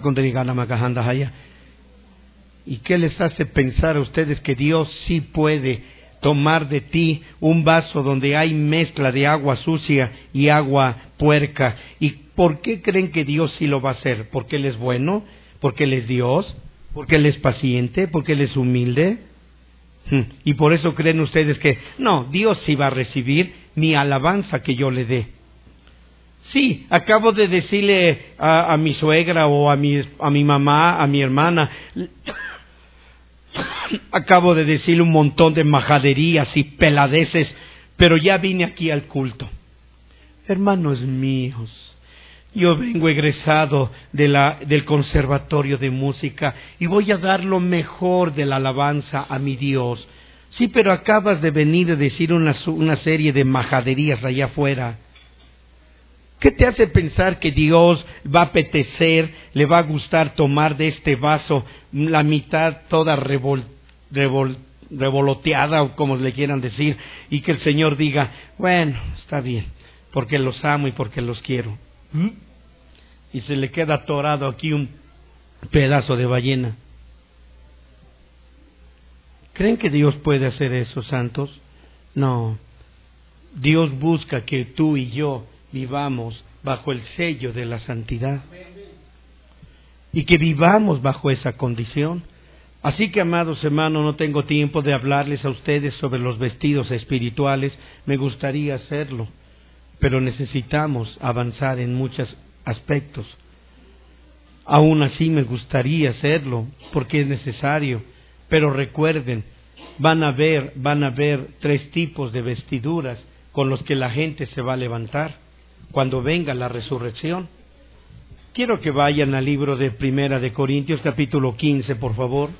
[SPEAKER 1] ¿Y qué les hace pensar a ustedes que Dios sí puede tomar de ti un vaso donde hay mezcla de agua sucia y agua puerca? ¿Y por qué creen que Dios sí lo va a hacer? ¿Porque Él es bueno? ¿Porque Él es Dios? ¿Porque Él es paciente? ¿Porque Él es humilde? Y por eso creen ustedes que no, Dios sí va a recibir mi alabanza que yo le dé. Sí, acabo de decirle a mi suegra o a mi mamá, a mi hermana, acabo de decirle un montón de majaderías y peladeces, pero ya vine aquí al culto. Hermanos míos, yo vengo egresado del conservatorio de música y voy a dar lo mejor de la alabanza a mi Dios. Sí, pero acabas de venir a decir una serie de majaderías allá afuera. ¿Qué te hace pensar que Dios va a apetecer, le va a gustar tomar de este vaso la mitad toda revoloteada o como le quieran decir, y que el Señor diga, bueno, está bien, porque los amo y porque los quiero? Y se le queda atorado aquí un pedazo de ballena. ¿Creen que Dios puede hacer eso, santos? No. Dios busca que tú y yo vivamos bajo el sello de la santidad y que vivamos bajo esa condición. Así que, amados hermanos, no tengo tiempo de hablarles a ustedes sobre los vestidos espirituales. Me gustaría hacerlo, pero necesitamos avanzar en muchos aspectos. Aún así me gustaría hacerlo porque es necesario, pero recuerden, van a ver 3 tipos de vestiduras con los que la gente se va a levantar cuando venga la resurrección. Quiero que vayan al libro de Primera de Corintios, capítulo 15, por favor.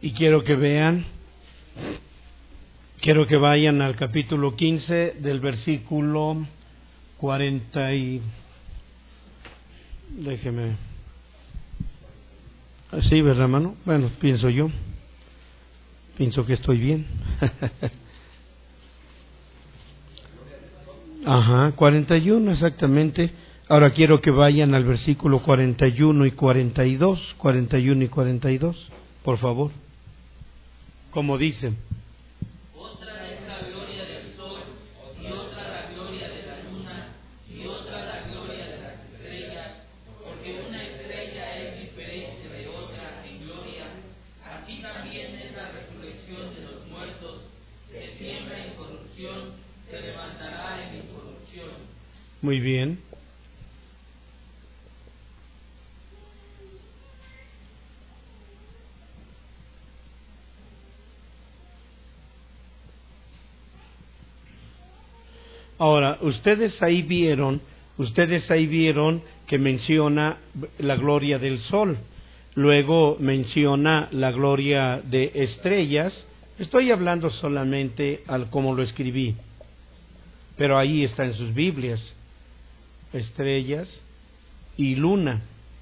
[SPEAKER 1] Y quiero que vayan al capítulo 15 del versículo 40 y... Déjeme... ¿Sí, verdad, hermano? Bueno, pienso que estoy bien. Ajá, 41 exactamente. Ahora quiero que vayan al versículo 41 y 42, 41 y 42, por favor. Como dice:
[SPEAKER 2] otra es la gloria del sol, y otra la gloria de la luna, y otra la gloria de las estrellas, porque una estrella es diferente de otra en gloria. Así también es la resurrección de los muertos, que siembra en corrupción, se levantará en incorrupción.
[SPEAKER 1] Muy bien. Ahora, ustedes ahí vieron que menciona la gloria del sol, luego menciona la gloria de estrellas. Estoy hablando solamente al como lo escribí, pero ahí está en sus Biblias: estrellas y luna.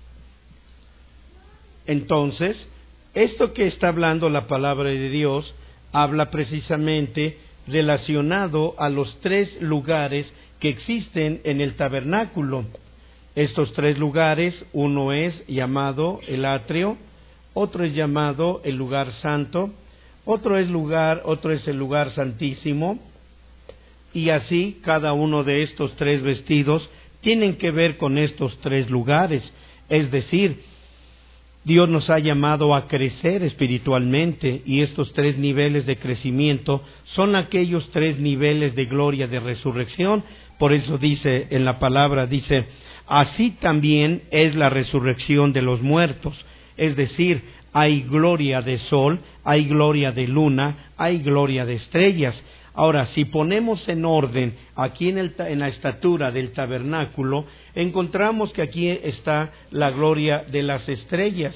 [SPEAKER 1] Entonces, esto que está hablando la palabra de Dios habla precisamente relacionado a los tres lugares que existen en el tabernáculo. Estos tres lugares, uno es llamado el atrio, otro es llamado el lugar santo, otro es el lugar santísimo, y así cada uno de estos tres vestidos tienen que ver con estos tres lugares. Es decir, Dios nos ha llamado a crecer espiritualmente, y estos tres niveles de crecimiento son aquellos tres niveles de gloria de resurrección. Por eso dice en la palabra, dice: así también es la resurrección de los muertos. Es decir, hay gloria de sol, hay gloria de luna, hay gloria de estrellas. Ahora, si ponemos en orden aquí en la estatura del tabernáculo, encontramos que aquí está la gloria de las estrellas.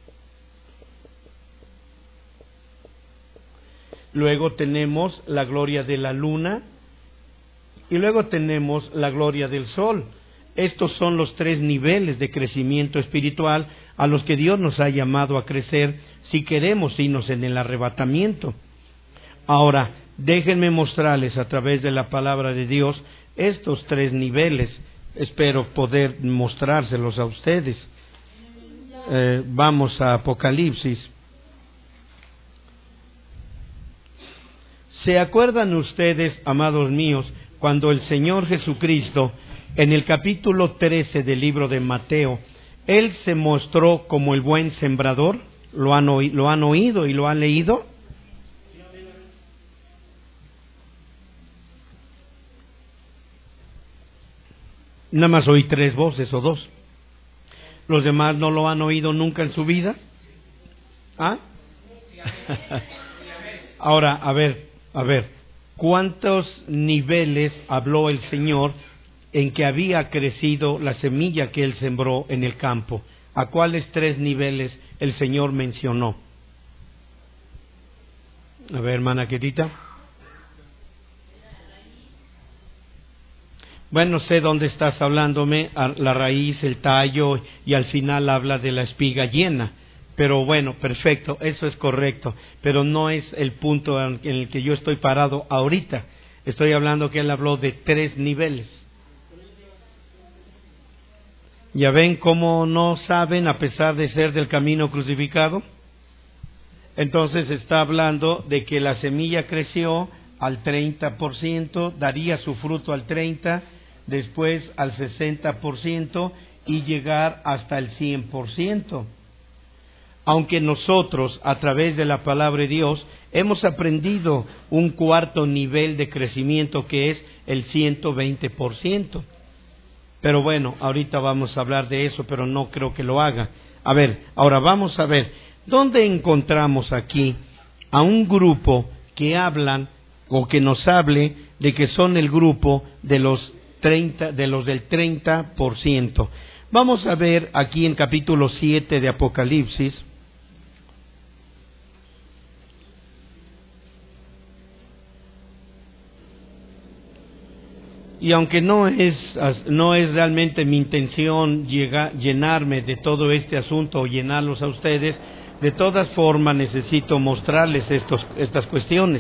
[SPEAKER 1] Luego tenemos la gloria de la luna y luego tenemos la gloria del sol. Estos son los tres niveles de crecimiento espiritual a los que Dios nos ha llamado a crecer si queremos irnos en el arrebatamiento. Ahora, déjenme mostrarles a través de la palabra de Dios estos tres niveles. Espero poder mostrárselos a ustedes. Vamos a Apocalipsis. ¿Se acuerdan ustedes, amados míos, cuando el Señor Jesucristo, en el capítulo 13 del libro de Mateo, Él se mostró como el buen sembrador? ¿Lo han oído y lo han leído? Nada más oí tres voces o dos. ¿Los demás no lo han oído nunca en su vida? ¿Ah? Ahora, a ver, ¿cuántos niveles habló el Señor en que había crecido la semilla que Él sembró en el campo? ¿A cuáles tres niveles el Señor mencionó? A ver, hermana Quetita. Bueno, sé dónde estás hablándome, la raíz, el tallo, y al final habla de la espiga llena. Pero bueno, perfecto, eso es correcto, pero no es el punto en el que yo estoy parado ahorita. Estoy hablando que él habló de tres niveles. ¿Ya ven cómo no saben a pesar de ser del camino crucificado? Entonces está hablando de que la semilla creció al 30%, daría su fruto al 30%, después al 60% y llegar hasta el 100%. Aunque nosotros, a través de la palabra de Dios, hemos aprendido un cuarto nivel de crecimiento que es el 120%. Pero bueno, ahorita vamos a hablar de eso, pero no creo que lo haga. A ver, ahora vamos a ver, ¿dónde encontramos aquí a un grupo que hablan o que nos hable de que son el grupo de los del 30%? Vamos a ver aquí en capítulo 7 de Apocalipsis. Y aunque no es realmente mi intención llenarme de todo este asunto o llenarlos a ustedes, de todas formas necesito mostrarles estas cuestiones.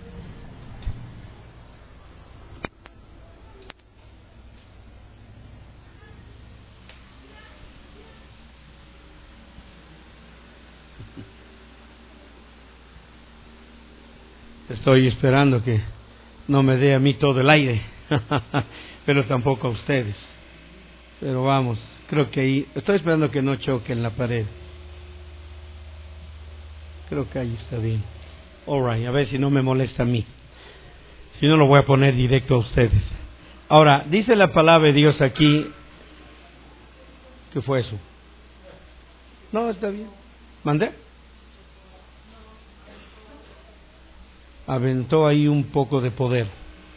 [SPEAKER 1] Estoy esperando que no me dé a mí todo el aire, pero tampoco a ustedes. Pero vamos, creo que ahí, estoy esperando que no choque en la pared. Creo que ahí está bien. All right, a ver si no me molesta a mí. Si no, lo voy a poner directo a ustedes. Ahora, dice la palabra de Dios aquí. ¿Qué fue eso? No, está bien. ¿Mandé? Aventó ahí un poco de poder.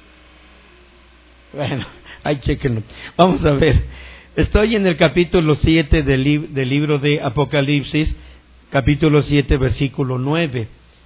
[SPEAKER 1] Bueno, ahí chequenlo. Vamos a ver. Estoy en el capítulo 7 del libro de Apocalipsis, capítulo 7, versículo 9.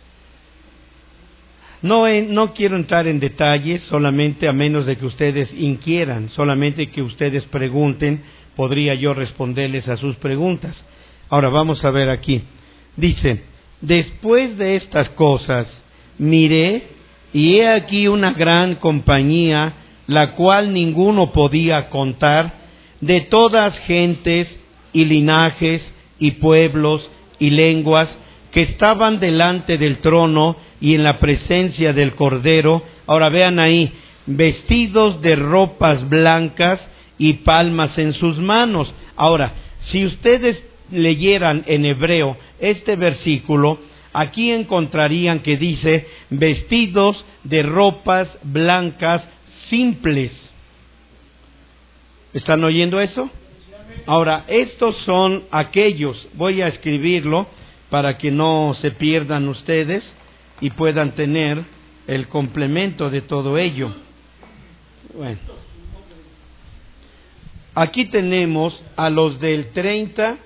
[SPEAKER 1] No quiero entrar en detalles, solamente a menos de que ustedes inquieran, solamente que ustedes pregunten, podría yo responderles a sus preguntas. Ahora vamos a ver aquí. Dice, después de estas cosas, miré, y he aquí una gran compañía, la cual ninguno podía contar, de todas gentes y linajes y pueblos y lenguas, que estaban delante del trono y en la presencia del Cordero. Ahora vean ahí, vestidos de ropas blancas y palmas en sus manos. Ahora, si ustedes leyeran en hebreo este versículo, aquí encontrarían que dice vestidos de ropas blancas simples. ¿Están oyendo eso? Ahora, estos son aquellos, voy a escribirlo para que no se pierdan ustedes y puedan tener el complemento de todo ello. Bueno, aquí tenemos a los del 30%.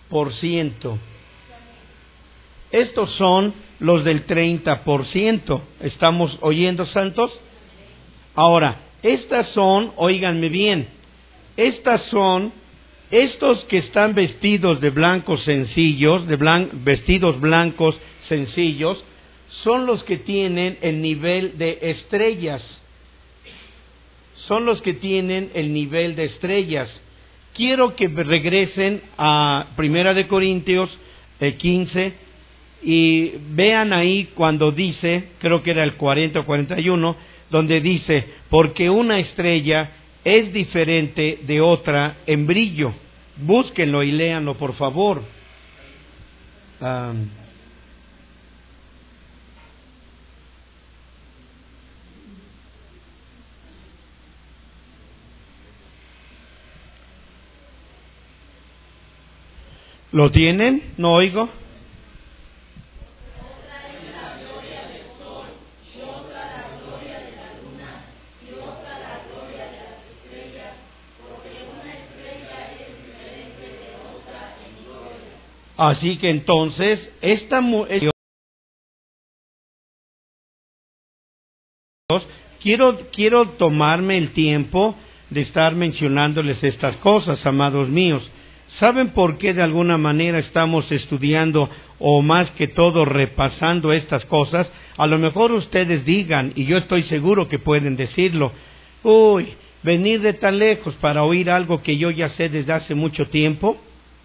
[SPEAKER 1] Estos son los del 30%. ¿Estamos oyendo, santos? Ahora, estas son, óiganme bien, estas son estos que están vestidos de blancos sencillos, vestidos blancos sencillos, son los que tienen el nivel de estrellas. Son los que tienen el nivel de estrellas. Quiero que regresen a 1 Corintios 15 y vean ahí cuando dice, creo que era el 40 o 41, donde dice, porque una estrella es diferente de otra en brillo. Búsquenlo y léanlo, por favor. ¿Lo tienen? ¿No oigo? Así que entonces, quiero tomarme el tiempo de estar mencionándoles estas cosas, amados míos. ¿Saben por qué de alguna manera estamos estudiando o más que todo repasando estas cosas? A lo mejor ustedes digan, y yo estoy seguro que pueden decirlo, uy, venir de tan lejos para oír algo que yo ya sé desde hace mucho tiempo.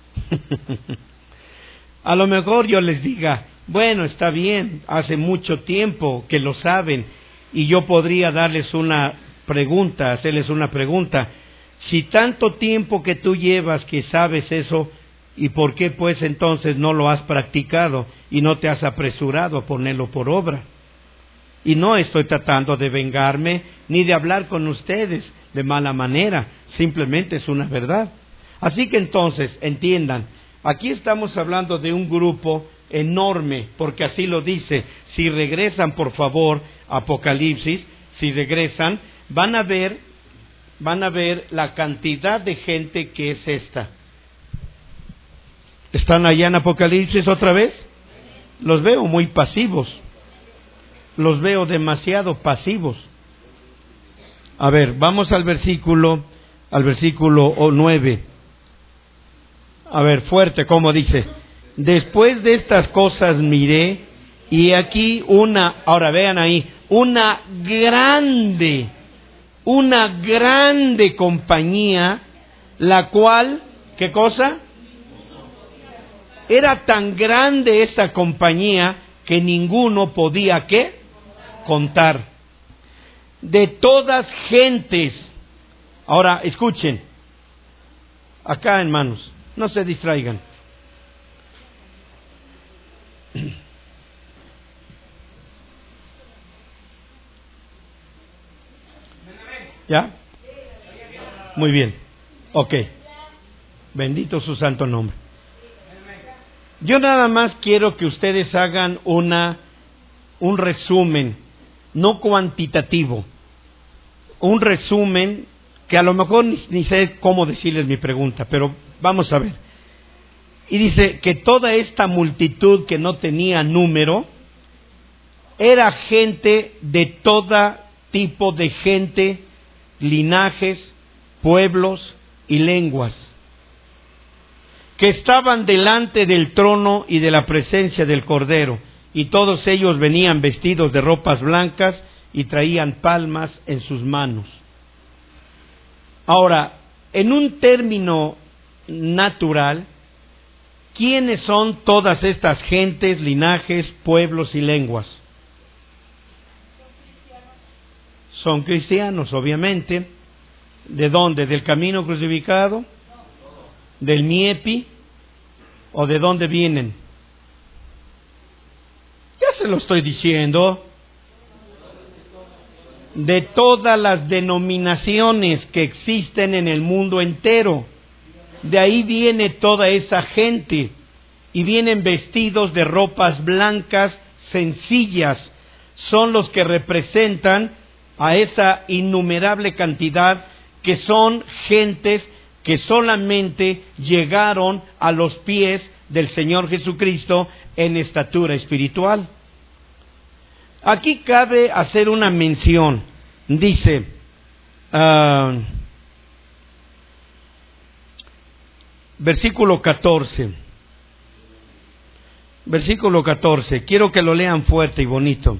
[SPEAKER 1] A lo mejor yo les diga, bueno, está bien, hace mucho tiempo que lo saben, y yo podría darles una pregunta, hacerles una pregunta. Si tanto tiempo que tú llevas que sabes eso, ¿y por qué pues entonces no lo has practicado y no te has apresurado a ponerlo por obra? Y no estoy tratando de vengarme ni de hablar con ustedes de mala manera, simplemente es una verdad. Así que entonces, entiendan, aquí estamos hablando de un grupo enorme, porque así lo dice. Si regresan, por favor, a Apocalipsis, si regresan, van a ver la cantidad de gente que es esta. ¿Están allá en Apocalipsis otra vez? Los veo muy pasivos. Los veo demasiado pasivos. A ver, vamos al versículo 9. A ver, fuerte, ¿cómo dice? Después de estas cosas miré, y aquí ahora vean ahí, una grande compañía, la cual, ¿qué cosa? Era tan grande esta compañía que ninguno podía, ¿qué? Contar. De todas gentes. Ahora, escuchen. Acá, hermanos, no se distraigan. ¿Ya? Muy bien. Ok. Bendito su santo nombre. Yo nada más quiero que ustedes hagan un resumen, no cuantitativo, un resumen que a lo mejor ni sé cómo decirles mi pregunta, pero vamos a ver. Y dice que toda esta multitud que no tenía número era gente de todo tipo de gente, linajes, pueblos y lenguas, que estaban delante del trono y de la presencia del Cordero, y todos ellos venían vestidos de ropas blancas y traían palmas en sus manos. Ahora, en un término natural, ¿quiénes son todas estas gentes, linajes, pueblos y lenguas? Son cristianos, obviamente. ¿De dónde? ¿Del camino crucificado? ¿Del Miepi? ¿O de dónde vienen? Ya se lo estoy diciendo. De todas las denominaciones que existen en el mundo entero. De ahí viene toda esa gente. Y vienen vestidos de ropas blancas sencillas. Son los que representan a esa innumerable cantidad que son gentes que solamente llegaron a los pies del Señor Jesucristo en estatura espiritual. Aquí cabe hacer una mención. Dice, versículo 14. Versículo 14. Quiero que lo lean fuerte y bonito.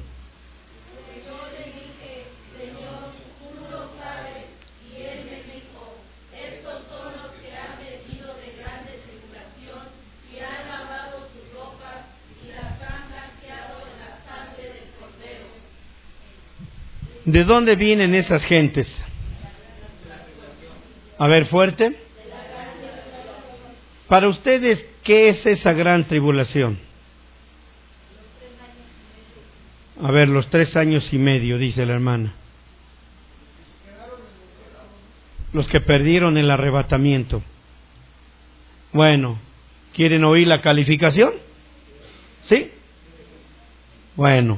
[SPEAKER 1] ¿De dónde vienen esas gentes? A ver, fuerte. Para ustedes, ¿qué es esa gran tribulación? A ver, los 3 años y medio, dice la hermana. Los que perdieron el arrebatamiento. Bueno, ¿quieren oír la calificación? ¿Sí? Bueno.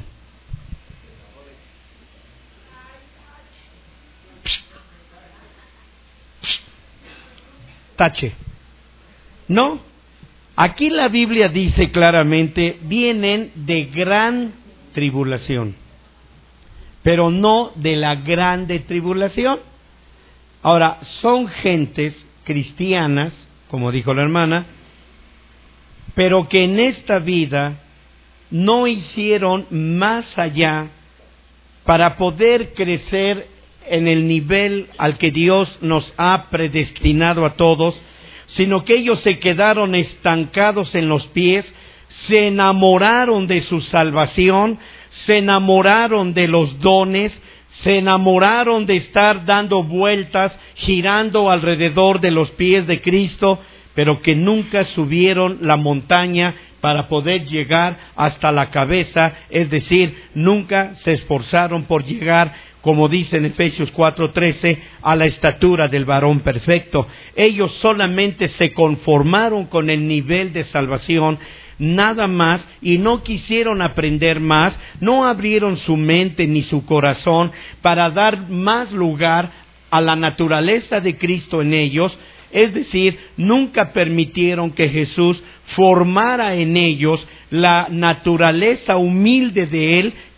[SPEAKER 1] Tache. No, aquí la Biblia dice claramente, vienen de gran tribulación, pero no de la grande tribulación. Ahora, son gentes cristianas, como dijo la hermana, pero que en esta vida no hicieron más allá para poder crecer en el nivel al que Dios nos ha predestinado a todos, sino que ellos se quedaron estancados en los pies, se enamoraron de su salvación, se enamoraron de los dones, se enamoraron de estar dando vueltas, girando alrededor de los pies de Cristo, pero que nunca subieron la montaña para poder llegar hasta la cabeza, es decir, nunca se esforzaron por llegar, como dice en Efesios 4:13, a la estatura del varón perfecto. Ellos solamente se conformaron con el nivel de salvación, nada más, y no quisieron aprender más, no abrieron su mente ni su corazón para dar más lugar a la naturaleza de Cristo en ellos. Es decir, nunca permitieron que Jesús formara en ellos la naturaleza humilde de Él,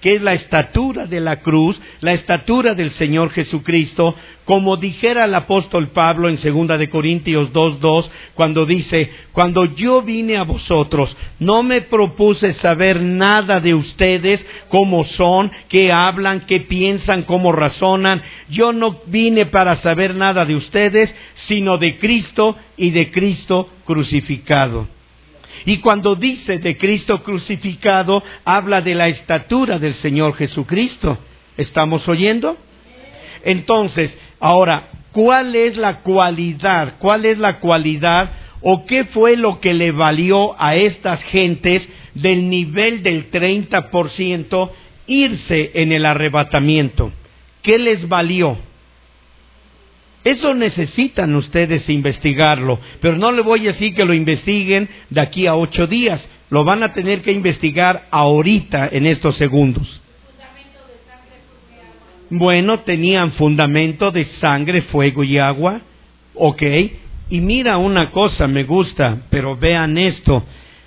[SPEAKER 1] que es la estatura de la cruz, la estatura del Señor Jesucristo, como dijera el apóstol Pablo en 2 de Corintios 2:2, cuando dice: cuando yo vine a vosotros, no me propuse saber nada de ustedes, cómo son, qué hablan, qué piensan, cómo razonan. Yo no vine para saber nada de ustedes, sino de Cristo y de Cristo crucificado. Y cuando dice de Cristo crucificado, habla de la estatura del Señor Jesucristo. ¿Estamos oyendo? Entonces, ahora, ¿cuál es la cualidad? ¿Cuál es la cualidad o qué fue lo que le valió a estas gentes del nivel del 30% irse en el arrebatamiento? ¿Qué les valió? Eso necesitan ustedes investigarlo, pero no le voy a decir que lo investiguen de aquí a 8 días. Lo van a tener que investigar ahorita, en estos segundos. Bueno, tenían fundamento de sangre, fuego y agua. Ok. Y mira una cosa, me gusta, pero vean esto.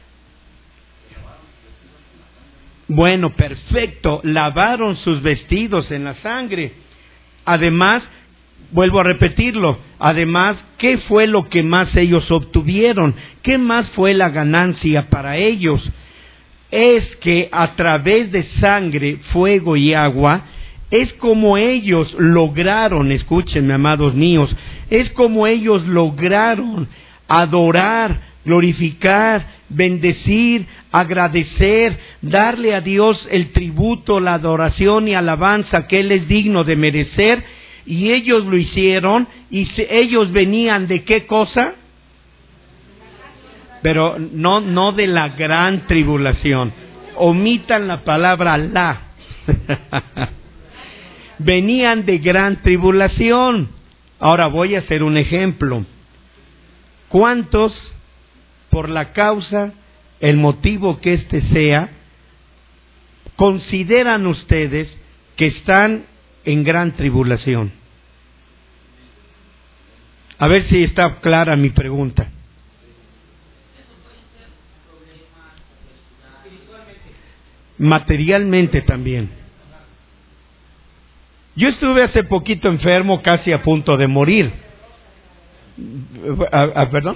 [SPEAKER 1] Bueno, perfecto. Lavaron sus vestidos en la sangre. Además, vuelvo a repetirlo, además, ¿qué fue lo que más ellos obtuvieron? ¿Qué más fue la ganancia para ellos? Es que a través de sangre, fuego y agua, es como ellos lograron, escúchenme, amados míos, es como ellos lograron adorar, glorificar, bendecir, agradecer, darle a Dios el tributo, la adoración y alabanza que Él es digno de merecer. Y ellos lo hicieron, y ellos venían ¿de qué cosa? Pero no de la gran tribulación. Omitan la palabra la. Venían de gran tribulación. Ahora voy a hacer un ejemplo. ¿Cuántos, por la causa, el motivo que éste sea, consideran ustedes que están en gran tribulación? A ver si está clara mi pregunta. Materialmente también. Yo estuve hace poquito enfermo, casi a punto de morir. ¿Perdón?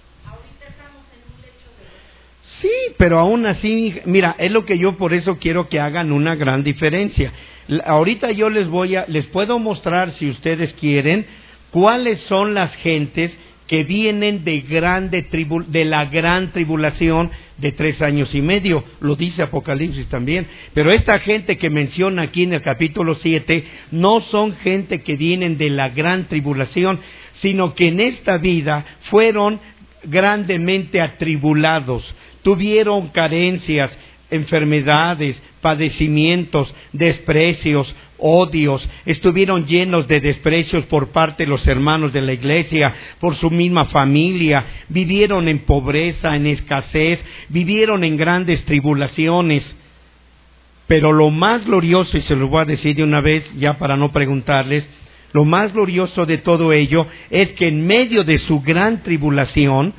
[SPEAKER 1] Sí, pero aún así, mira, es lo que yo por eso quiero que hagan una gran diferencia. Ahorita yo les puedo mostrar, si ustedes quieren, cuáles son las gentes que vienen de la gran tribulación de 3 años y medio. Lo dice Apocalipsis también. Pero esta gente que menciona aquí en el capítulo 7 no son gente que vienen de la gran tribulación, sino que en esta vida fueron grandemente atribulados. Tuvieron carencias, enfermedades, padecimientos, desprecios, odios, estuvieron llenos de desprecios por parte de los hermanos de la iglesia, por su misma familia, vivieron en pobreza, en escasez, vivieron en grandes tribulaciones. Pero lo más glorioso, y se lo voy a decir de una vez ya para no preguntarles, lo más glorioso de todo ello es que en medio de su gran tribulación,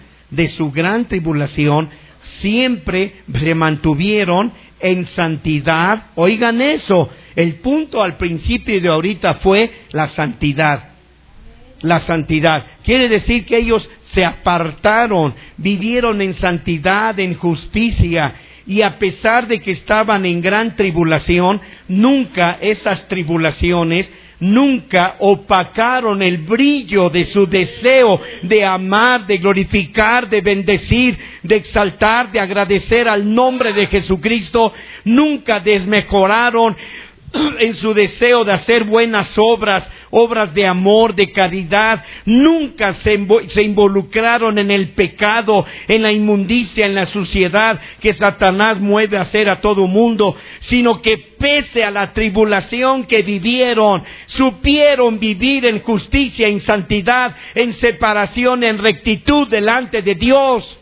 [SPEAKER 1] siempre se mantuvieron en santidad. Oigan eso, el punto al principio de ahorita fue la santidad. La santidad. Quiere decir que ellos se apartaron, vivieron en santidad, en justicia. Y a pesar de que estaban en gran tribulación, nunca esas tribulaciones nunca opacaron el brillo de su deseo de amar, de glorificar, de bendecir, de exaltar, de agradecer al nombre de Jesucristo. Nunca desmejoraron en su deseo de hacer buenas obras, obras de amor, de caridad. Nunca se involucraron en el pecado, en la inmundicia, en la suciedad que Satanás mueve a hacer a todo mundo, sino que pese a la tribulación que vivieron, supieron vivir en justicia, en santidad, en separación, en rectitud delante de Dios.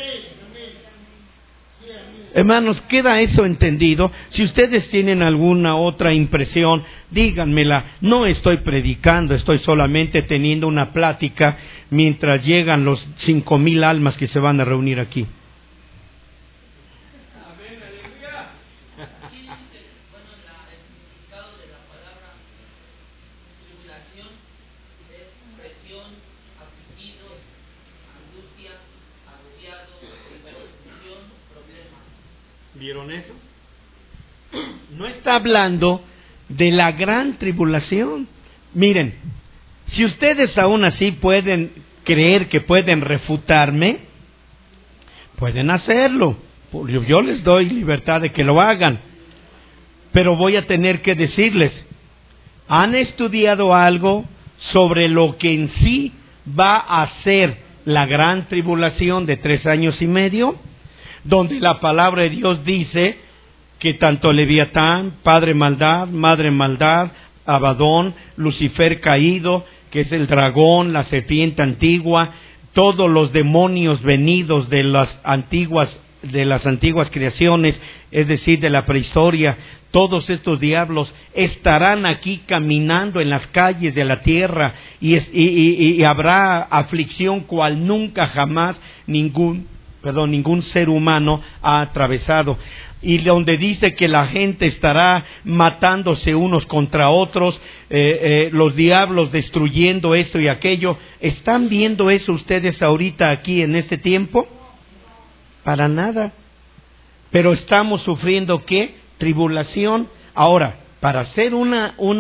[SPEAKER 1] Hermanos, ¿queda eso entendido? Si ustedes tienen alguna otra impresión, díganmela. No estoy predicando, estoy solamente teniendo una plática mientras llegan los 5,000 almas que se van a reunir aquí.
[SPEAKER 2] Aquí dice que, bueno, el significado de la palabra tribulación es presión, afligido, angustia, agobiado, persecución, problema.
[SPEAKER 1] ¿Vieron eso? No está hablando de la gran tribulación. Miren, si ustedes aún así pueden creer que pueden refutarme, pueden hacerlo. Yo les doy libertad de que lo hagan. Pero voy a tener que decirles, ¿han estudiado algo sobre lo que en sí va a ser la gran tribulación de 3 años y medio? Donde la palabra de Dios dice que tanto Leviatán, padre maldad, madre maldad, Abadón, Lucifer caído, que es el dragón, la serpiente antigua, todos los demonios venidos de las antiguas creaciones, es decir, de la prehistoria, todos estos diablos estarán aquí caminando en las calles de la tierra y habrá aflicción cual nunca jamás ningún ser humano ha atravesado. Y donde dice que la gente estará matándose unos contra otros, los diablos destruyendo esto y aquello. ¿Están viendo eso ustedes ahorita aquí en este tiempo? Para nada. Pero estamos sufriendo ¿qué? Tribulación. Ahora, para hacer un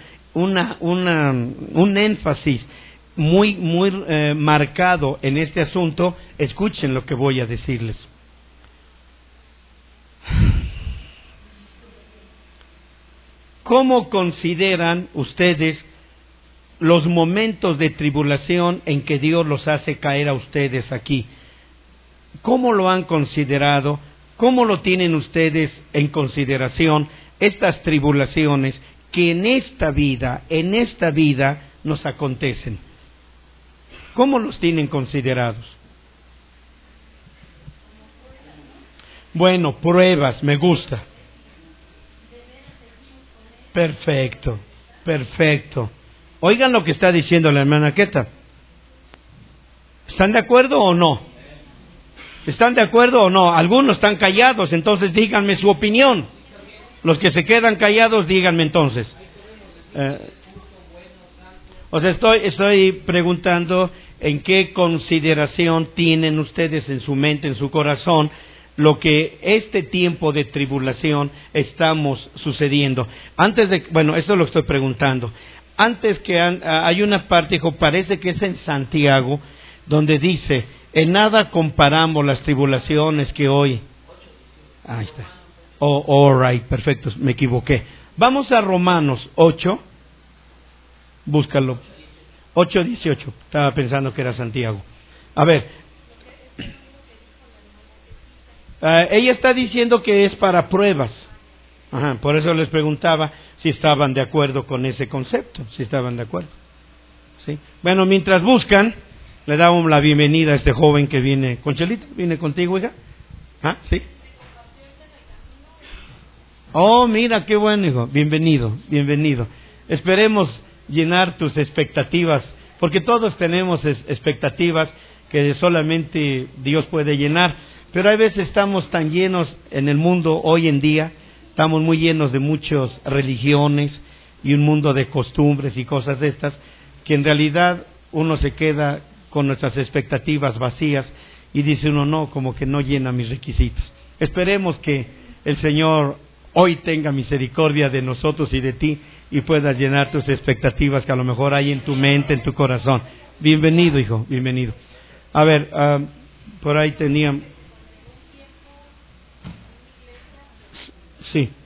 [SPEAKER 1] énfasis muy marcado en este asunto, escuchen lo que voy a decirles. ¿Cómo consideran ustedes los momentos de tribulación en que Dios los hace caer a ustedes aquí? ¿Cómo lo han considerado? ¿Cómo lo tienen ustedes en consideración estas tribulaciones que en esta vida nos acontecen? ¿Cómo los tienen considerados? Bueno, pruebas, me gusta. Perfecto, perfecto. Oigan lo que está diciendo la hermana Queta. ¿Están de acuerdo o no? ¿Están de acuerdo o no? Algunos están callados, entonces díganme su opinión. Los que se quedan callados, díganme entonces. Estoy preguntando en qué consideración tienen ustedes en su mente, en su corazón, lo que este tiempo de tribulación estamos sucediendo. Esto es lo que estoy preguntando. Antes que hay una parte, hijo, parece que es en Santiago, donde dice, en nada comparamos las tribulaciones que hoy. Ahí está. All right, perfecto, me equivoqué. Vamos a Romanos 8. Búscalo. 8:18. Estaba pensando que era Santiago. A ver. Ella está diciendo que es para pruebas. Ajá, por eso les preguntaba si estaban de acuerdo con ese concepto, si estaban de acuerdo. ¿Sí? Bueno, mientras buscan, le damos la bienvenida a este joven que viene. Conchelita, ¿viene contigo, hija? ¿Ah? ¿Sí? Oh, mira, qué bueno, hijo. Bienvenido, bienvenido. Esperemos llenar tus expectativas, porque todos tenemos expectativas que solamente Dios puede llenar. Pero a veces estamos tan llenos en el mundo hoy en día, estamos muy llenos de muchas religiones y un mundo de costumbres y cosas de estas, que en realidad uno se queda con nuestras expectativas vacías y dice uno, no, como que no llena mis requisitos. Esperemos que el Señor hoy tenga misericordia de nosotros y de ti y puedas llenar tus expectativas que a lo mejor hay en tu mente, en tu corazón. Bienvenido, hijo, bienvenido. A ver, por ahí tenían... Sí.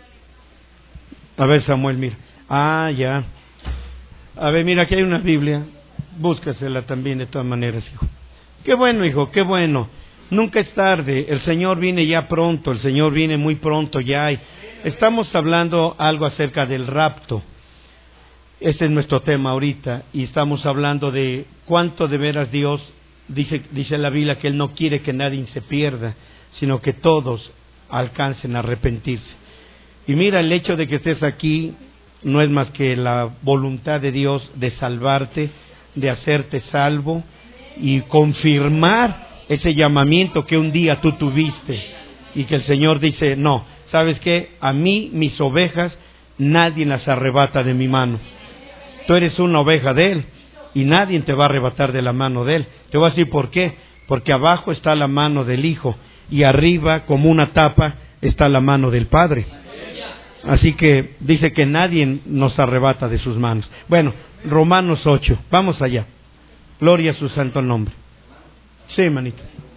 [SPEAKER 1] A ver, Samuel, mira. Ah, ya. A ver, mira, aquí hay una Biblia. Búscasela también de todas maneras, hijo. Qué bueno, hijo, qué bueno. Nunca es tarde. El Señor viene ya pronto. El Señor viene muy pronto ya. Estamos hablando algo acerca del rapto. Este es nuestro tema ahorita. Y estamos hablando de cuánto de veras Dios, dice la Biblia, que Él no quiere que nadie se pierda, sino que todos alcancen a arrepentirse. Y mira, el hecho de que estés aquí no es más que la voluntad de Dios de salvarte, de hacerte salvo y confirmar ese llamamiento que un día tú tuviste y que el Señor dice, no, ¿sabes qué? A mí, mis ovejas, nadie las arrebata de mi mano. Tú eres una oveja de Él y nadie te va a arrebatar de la mano de Él. Te voy a decir por qué. Porque abajo está la mano del Hijo y arriba, como una tapa, está la mano del Padre. Así que dice que nadie nos arrebata de sus manos. Bueno, Romanos 8, vamos allá. Gloria a su santo nombre. Sí, manito.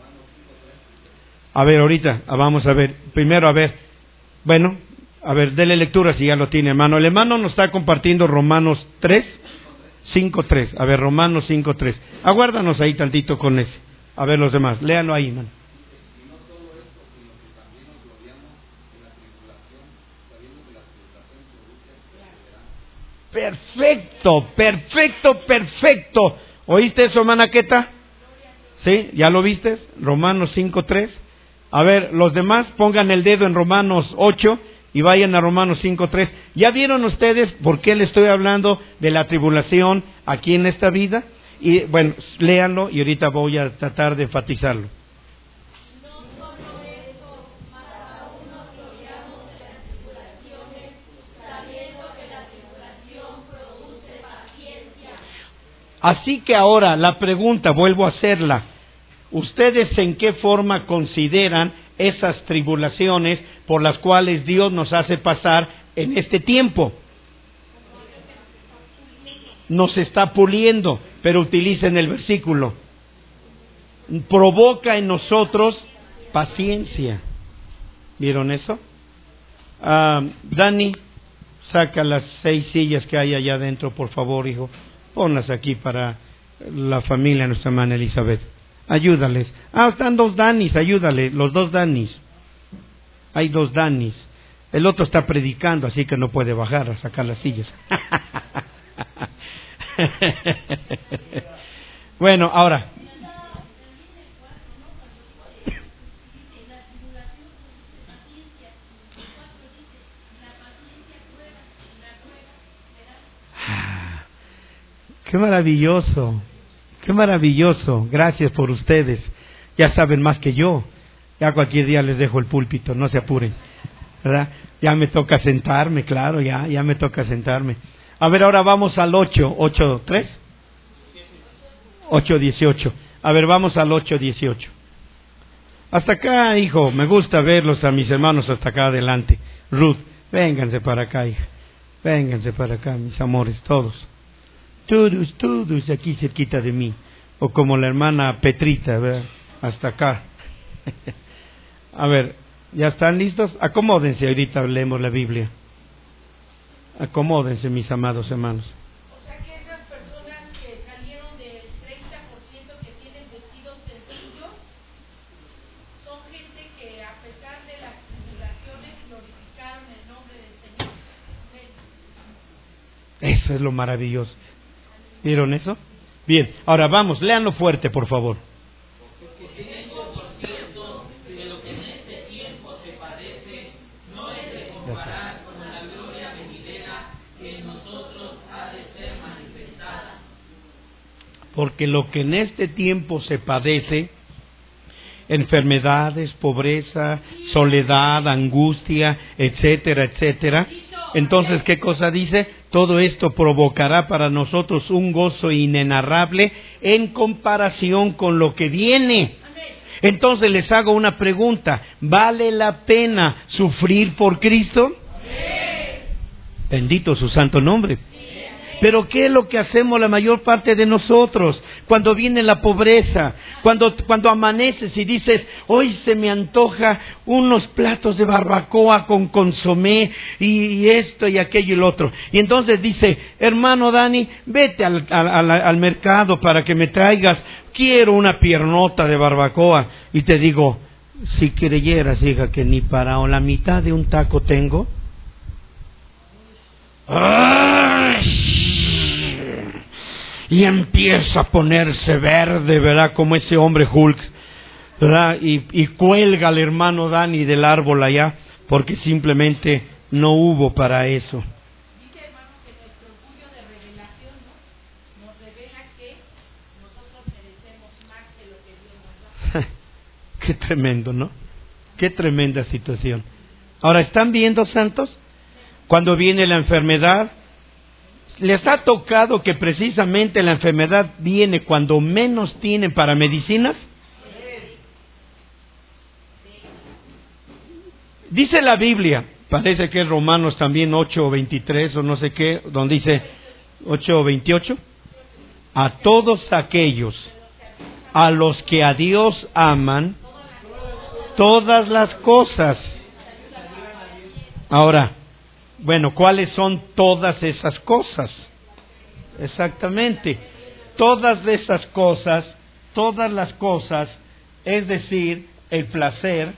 [SPEAKER 1] A ver, ahorita, vamos a ver. Primero, a ver. Bueno, a ver, dele lectura si ya lo tiene, hermano. El hermano nos está compartiendo Romanos 3, 5:3. A ver, Romanos 5:3. Aguárdanos ahí tantito con ese. A ver los demás. Léanlo ahí, hermano. Perfecto, perfecto, perfecto. ¿Oíste eso, hermana Queta? ¿Sí? ¿Ya lo viste? Romanos 5:3. A ver, los demás pongan el dedo en Romanos 8 y vayan a Romanos 5:3. ¿Ya vieron ustedes por qué le estoy hablando de la tribulación aquí en esta vida? Y bueno, léanlo y ahorita voy a tratar de enfatizarlo. Así que ahora la pregunta, vuelvo a hacerla. ¿Ustedes en qué forma consideran esas tribulaciones por las cuales Dios nos hace pasar en este tiempo? Nos está puliendo, pero utilicen el versículo. Provoca en nosotros paciencia. ¿Vieron eso? Dani, saca las 6 sillas que hay allá adentro, por favor, hijo. Ponlas aquí para la familia de nuestra hermana Elizabeth. Ayúdales. Están 2 Danis, ayúdale, los 2 Danis. Hay 2 Danis. El otro está predicando, así que no puede bajar a sacar las sillas. Bueno, ahora. Qué maravilloso, qué maravilloso. Gracias por ustedes. Ya saben más que yo. Ya cualquier día les dejo el púlpito, no se apuren, ¿verdad? Ya me toca sentarme, claro, ya me toca sentarme. A ver, ahora vamos al 8:3. 8:18. A ver, vamos al 8:18. Hasta acá, hijo, me gusta verlos a mis hermanos hasta acá adelante. Ruth, vénganse para acá, hija. Vénganse para acá, mis amores, todos. Todos aquí cerquita de mí. O como la hermana Petrita, ¿verdad? Hasta acá. A ver, ¿ya están listos? Acomódense, ahorita leemos la Biblia. Acomódense, mis amados hermanos.
[SPEAKER 3] O sea que esas personas que salieron del 30% que tienen vestidos sencillos son gente que a pesar de las tribulaciones glorificaron el nombre del Señor.
[SPEAKER 1] Eso es lo maravilloso. ¿Vieron eso? Bien, ahora vamos, léanlo fuerte, por favor.
[SPEAKER 2] Porque tengo por cierto que lo que en este tiempo se padece no es de comparar con la gloria venidera que en nosotros ha de ser manifestada.
[SPEAKER 1] Porque lo que en este tiempo se padece, enfermedades, pobreza, soledad, angustia, etcétera, etcétera. Entonces, ¿qué cosa dice? Todo esto provocará para nosotros un gozo inenarrable en comparación con lo que viene. Entonces les hago una pregunta. ¿Vale la pena sufrir por Cristo? Bendito su santo nombre. Pero ¿qué es lo que hacemos la mayor parte de nosotros cuando viene la pobreza? Cuando amaneces y dices, hoy se me antoja unos platos de barbacoa con consomé y esto y aquello y lo otro. Y entonces dice, hermano Dani, vete al mercado para que me traigas, quiero una piernota de barbacoa. Y te digo, si creyeras, hija, que ni para la mitad de un taco tengo. Y empieza a ponerse verde, ¿verdad? Como ese hombre Hulk, ¿verdad? Y cuelga al hermano Dani del árbol allá, porque simplemente no hubo para eso.
[SPEAKER 3] Dice, hermano, que nuestro orgullo de revelación, ¿no? Nos revela que nosotros merecemos más que lo que Dios nos da.
[SPEAKER 1] Qué tremendo, ¿no? Qué tremenda situación. Ahora, ¿están viendo, santos? Cuando viene la enfermedad, ¿les ha tocado que precisamente la enfermedad viene cuando menos tienen para medicinas? Dice la Biblia, parece que es Romanos también 8:23 o no sé qué, donde dice 8:28, a todos aquellos a los que a Dios aman, todas las cosas. Ahora, bueno, ¿cuáles son todas esas cosas? Exactamente, todas esas cosas, todas las cosas, es decir, el placer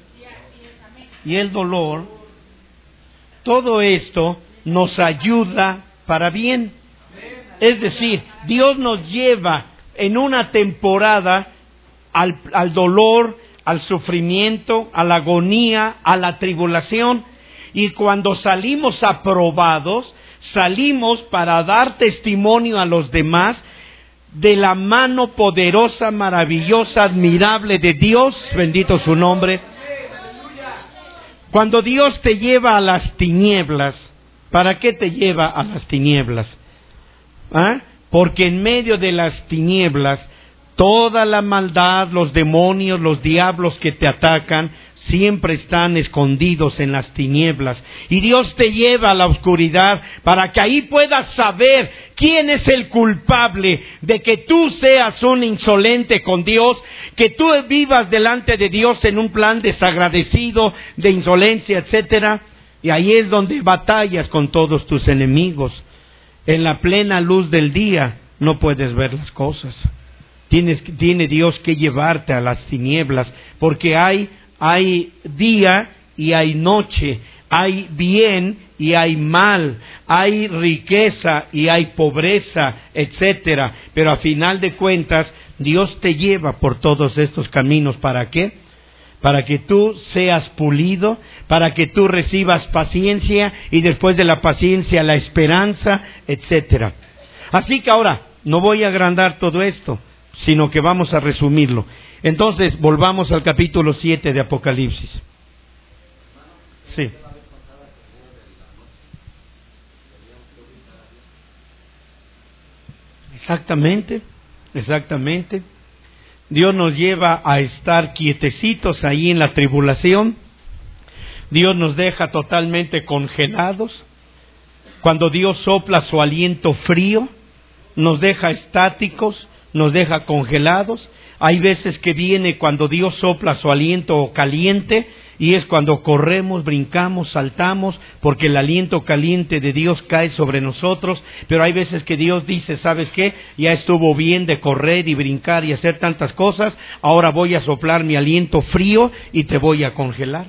[SPEAKER 1] y el dolor, todo esto nos ayuda para bien. Es decir, Dios nos lleva en una temporada al dolor, al sufrimiento, a la agonía, a la tribulación. Y cuando salimos aprobados, salimos para dar testimonio a los demás de la mano poderosa, maravillosa, admirable de Dios, bendito su nombre. Cuando Dios te lleva a las tinieblas, ¿para qué te lleva a las tinieblas? ¿Ah? Porque en medio de las tinieblas, toda la maldad, los demonios, los diablos que te atacan, siempre están escondidos en las tinieblas. Y Dios te lleva a la oscuridad para que ahí puedas saber quién es el culpable de que tú seas un insolente con Dios, que tú vivas delante de Dios en un plan desagradecido, de insolencia, etcétera. Y ahí es donde batallas con todos tus enemigos. En la plena luz del día no puedes ver las cosas. Tiene Dios que llevarte a las tinieblas, porque hay día y hay noche, hay bien y hay mal, hay riqueza y hay pobreza, etcétera. Pero a final de cuentas, Dios te lleva por todos estos caminos. ¿Para qué? Para que tú seas pulido, para que tú recibas paciencia y después de la paciencia la esperanza, etcétera. Así que ahora, no voy a agrandar todo esto, sino que vamos a resumirlo. Entonces, volvamos al capítulo 7 de Apocalipsis. Sí. Exactamente. Dios nos lleva a estar quietecitos ahí en la tribulación. Dios nos deja totalmente congelados. Cuando Dios sopla su aliento frío, nos deja estáticos, nos deja congelados. Hay veces que viene cuando Dios sopla su aliento caliente, y es cuando corremos, brincamos, saltamos, porque el aliento caliente de Dios cae sobre nosotros. Pero hay veces que Dios dice, ¿sabes qué? Ya estuvo bien de correr y brincar y hacer tantas cosas, ahora voy a soplar mi aliento frío y te voy a congelar.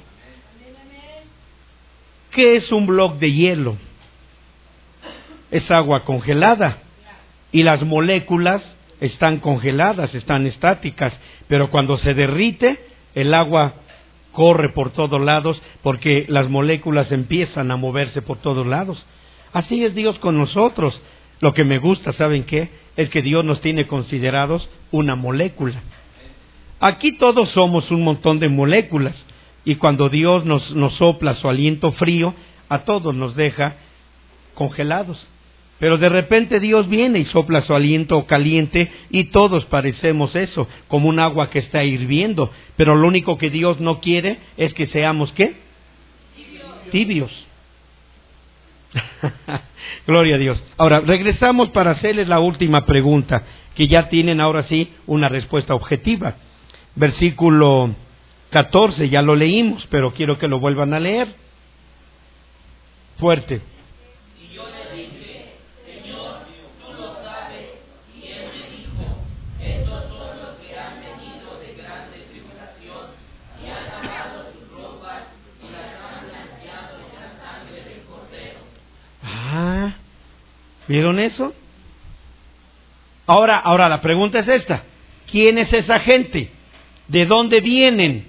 [SPEAKER 1] ¿Qué es un bloque de hielo? Es agua congelada, y las moléculas están congeladas, están estáticas, pero cuando se derrite, el agua corre por todos lados, porque las moléculas empiezan a moverse por todos lados. Así es Dios con nosotros. Lo que me gusta, ¿saben qué? Es que Dios nos tiene considerados una molécula. Aquí todos somos un montón de moléculas, y cuando Dios nos sopla su aliento frío, a todos nos deja congelados. Pero de repente Dios viene y sopla su aliento caliente, y todos parecemos eso, como un agua que está hirviendo. Pero lo único que Dios no quiere es que seamos, ¿qué? Tibios. Gloria a Dios. Ahora, regresamos para hacerles la última pregunta, que ya tienen ahora sí una respuesta objetiva. Versículo 14, ya lo leímos, pero quiero que lo vuelvan a leer. Fuerte. ¿Vieron eso? Ahora la pregunta es esta: ¿quién es esa gente? ¿De dónde vienen?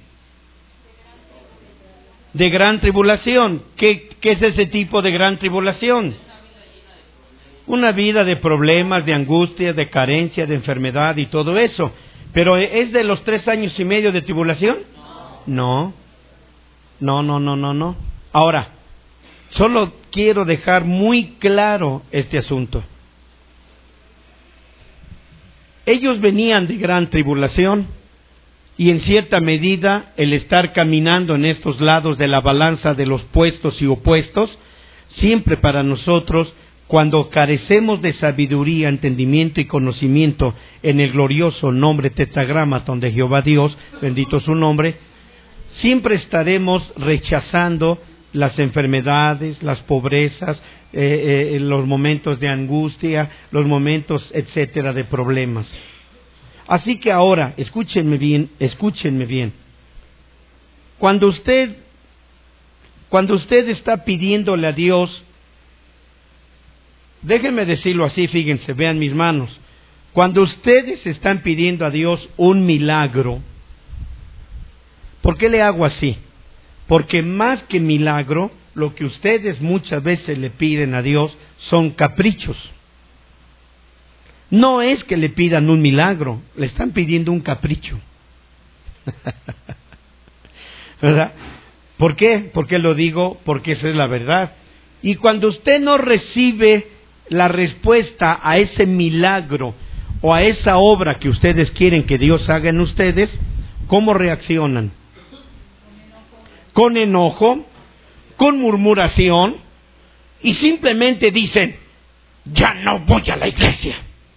[SPEAKER 1] De gran tribulación. ¿Qué es ese tipo de gran tribulación? Una vida de problemas, de angustia, de carencia, de enfermedad y todo eso. ¿Pero es de los 3 años y medio de tribulación? No. Ahora, solo quiero dejar muy claro este asunto. Ellos venían de gran tribulación y en cierta medida el estar caminando en estos lados de la balanza de los puestos y opuestos, siempre para nosotros, cuando carecemos de sabiduría, entendimiento y conocimiento en el glorioso nombre tetragramatón de Jehová Dios, bendito su nombre, siempre estaremos rechazando las enfermedades, las pobrezas, los momentos de angustia, los momentos, etcétera, de problemas. Así que ahora, escúchenme bien. Cuando usted está pidiéndole a Dios, déjenme decirlo así, fíjense, vean mis manos. Cuando ustedes están pidiendo a Dios un milagro, ¿por qué le hago así? Porque más que milagro, lo que ustedes muchas veces le piden a Dios son caprichos. No es que le pidan un milagro, le están pidiendo un capricho. ¿Verdad? ¿Por qué? ¿Por qué lo digo? Porque esa es la verdad. Y cuando usted no recibe la respuesta a ese milagro o a esa obra que ustedes quieren que Dios haga en ustedes, ¿cómo reaccionan? Con enojo, con murmuración, y simplemente dicen, ya no voy a la iglesia.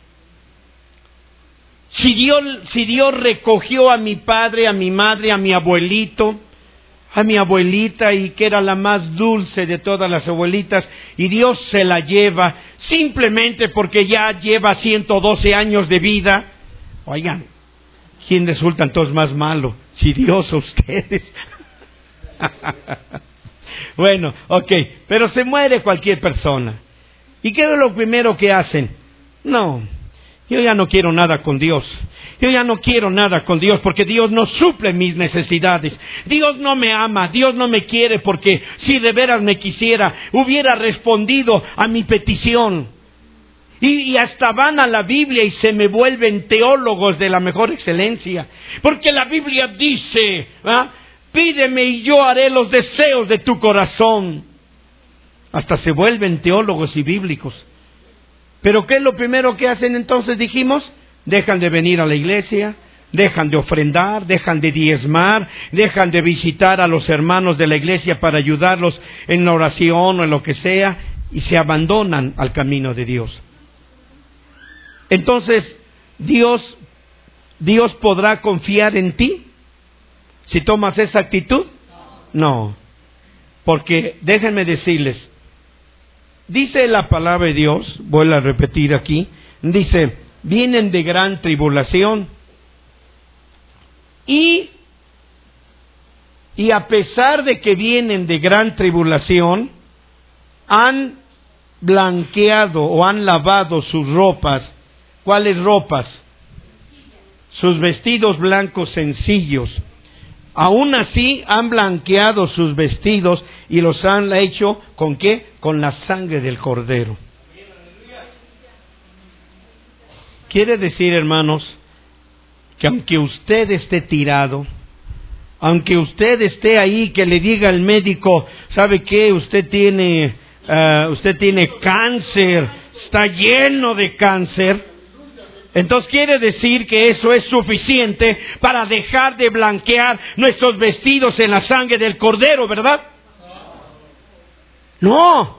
[SPEAKER 1] Si Dios recogió a mi padre, a mi madre, a mi abuelito, a mi abuelita, y que era la más dulce de todas las abuelitas, y Dios se la lleva simplemente porque ya lleva 112 años de vida, oigan, ¿quién resulta entonces más malo? Si Dios o ustedes. Bueno, ok, pero se muere cualquier persona. ¿Y qué es lo primero que hacen? No, yo ya no quiero nada con Dios. Yo ya no quiero nada con Dios porque Dios no suple mis necesidades. Dios no me ama, Dios no me quiere, porque si de veras me quisiera, hubiera respondido a mi petición. Y hasta van a la Biblia y se me vuelven teólogos de la mejor excelencia. Porque la Biblia dice, ¿ah?, pídeme y yo haré los deseos de tu corazón. Hasta se vuelven teólogos y bíblicos. Pero ¿qué es lo primero que hacen entonces? Dijimos, dejan de venir a la iglesia, dejan de ofrendar, dejan de diezmar, dejan de visitar a los hermanos de la iglesia para ayudarlos en la oración o en lo que sea, y se abandonan al camino de Dios. Entonces, ¿Dios podrá confiar en ti si tomas esa actitud? No, porque déjenme decirles, dice la palabra de Dios, vuelvo a repetir aquí, dice, vienen de gran tribulación y a pesar de que vienen de gran tribulación, han blanqueado o han lavado sus ropas. ¿Cuáles ropas? Sus vestidos blancos sencillos. Aún así han blanqueado sus vestidos y los han hecho ¿con qué? Con la sangre del Cordero. Quiere decir, hermanos, que aunque usted esté tirado, aunque usted esté ahí, que le diga al médico, ¿sabe qué? Usted tiene cáncer, está lleno de cáncer. Entonces quiere decir que eso es suficiente para dejar de blanquear nuestros vestidos en la sangre del Cordero, ¿verdad? No.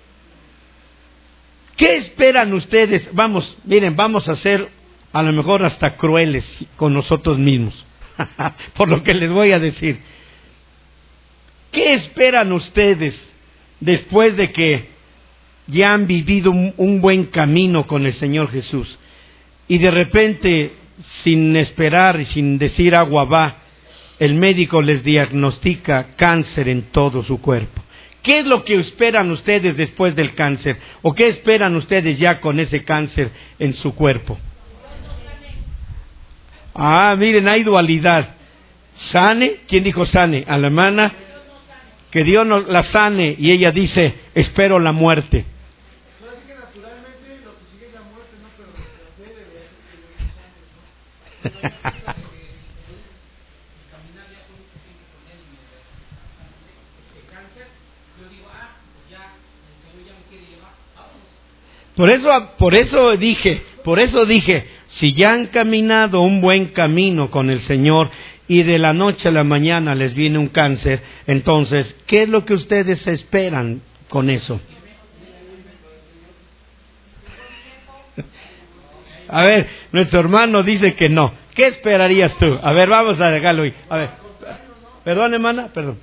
[SPEAKER 1] ¿Qué esperan ustedes? Vamos a ser a lo mejor hasta crueles con nosotros mismos, por lo que les voy a decir. ¿Qué esperan ustedes después de que ya han vivido un buen camino con el Señor Jesús? Y de repente, sin esperar y sin decir agua va, el médico les diagnostica cáncer en todo su cuerpo. ¿Qué es lo que esperan ustedes después del cáncer? ¿O qué esperan ustedes ya con ese cáncer en su cuerpo? Miren, hay dualidad. ¿Sane? ¿Quién dijo sane? A la hermana. Que Dios nos la sane. Y ella dice, espero la muerte.
[SPEAKER 2] yo digo, pues ya, el Señor ya me quiere llevar, vámonos.
[SPEAKER 1] Por eso dije, si ya han caminado un buen camino con el Señor y de la noche a la mañana les viene un cáncer, entonces, ¿qué es lo que ustedes esperan con eso? A ver, nuestro hermano dice que no. ¿Qué esperarías tú? A ver, vamos a dejarlo ahí. A ver, perdón, hermana, perdón.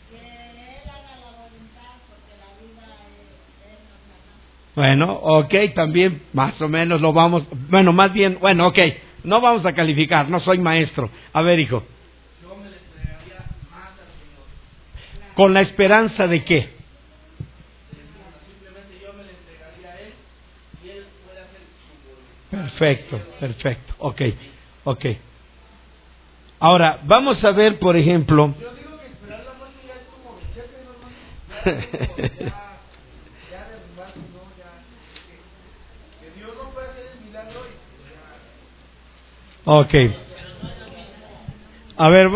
[SPEAKER 1] Bueno, ok, también más o menos lo vamos, bueno, más bien, bueno, ok, no vamos a calificar, no soy maestro. A ver, hijo.
[SPEAKER 2] Yo me le entregaría más al Señor.
[SPEAKER 1] ¿Con la esperanza de qué?
[SPEAKER 2] Simplemente yo me le entregaría a Él y Él puede hacer su voluntad.
[SPEAKER 1] Perfecto, ok. Ahora, vamos a ver, por ejemplo...
[SPEAKER 2] Yo digo que esperar la muerte ya es como hermano. Ya derrubarse, ¿no? Ya. Que Dios no puede hacer el milagro y ya.
[SPEAKER 1] Ok. A ver...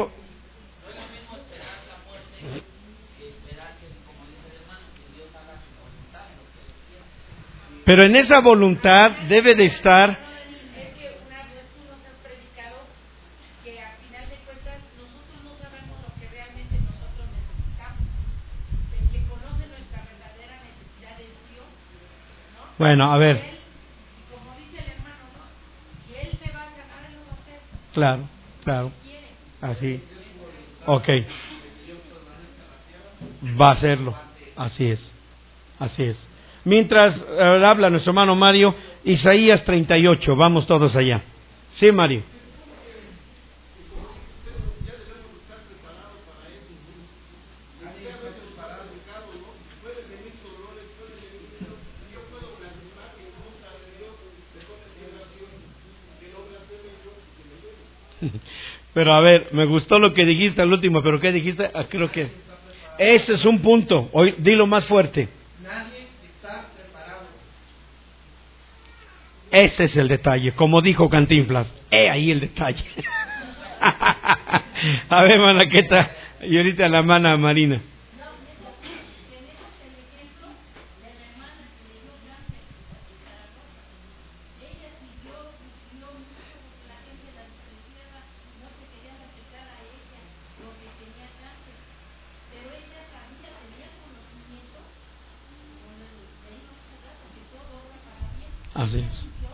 [SPEAKER 1] Pero en esa voluntad debe de estar...
[SPEAKER 3] Es que una vez tú nos has predicado que a final de cuentas nosotros no sabemos lo que realmente nosotros necesitamos. El que conoce nuestra verdadera necesidad es Dios, ¿no?
[SPEAKER 1] Bueno, a ver.
[SPEAKER 3] Él, como dice el hermano, ¿no? Y Él se va a ganar, Él lo va a hacer.
[SPEAKER 1] Claro.
[SPEAKER 3] Quiere.
[SPEAKER 1] Así. Ok. Va a hacerlo. Así es. Mientras habla nuestro hermano Mario, Isaías 38, vamos todos allá. Sí, Mario. Pero a ver, me gustó lo que dijiste al último, pero ¿qué dijiste? Creo que ese es un punto. Hoy, dilo más fuerte.
[SPEAKER 2] nadie está preparado.
[SPEAKER 1] Ese es el detalle, como dijo Cantinflas. Ahí el detalle. A ver, hermana, ¿qué tal? Y ahorita la hermana Marina. Así es.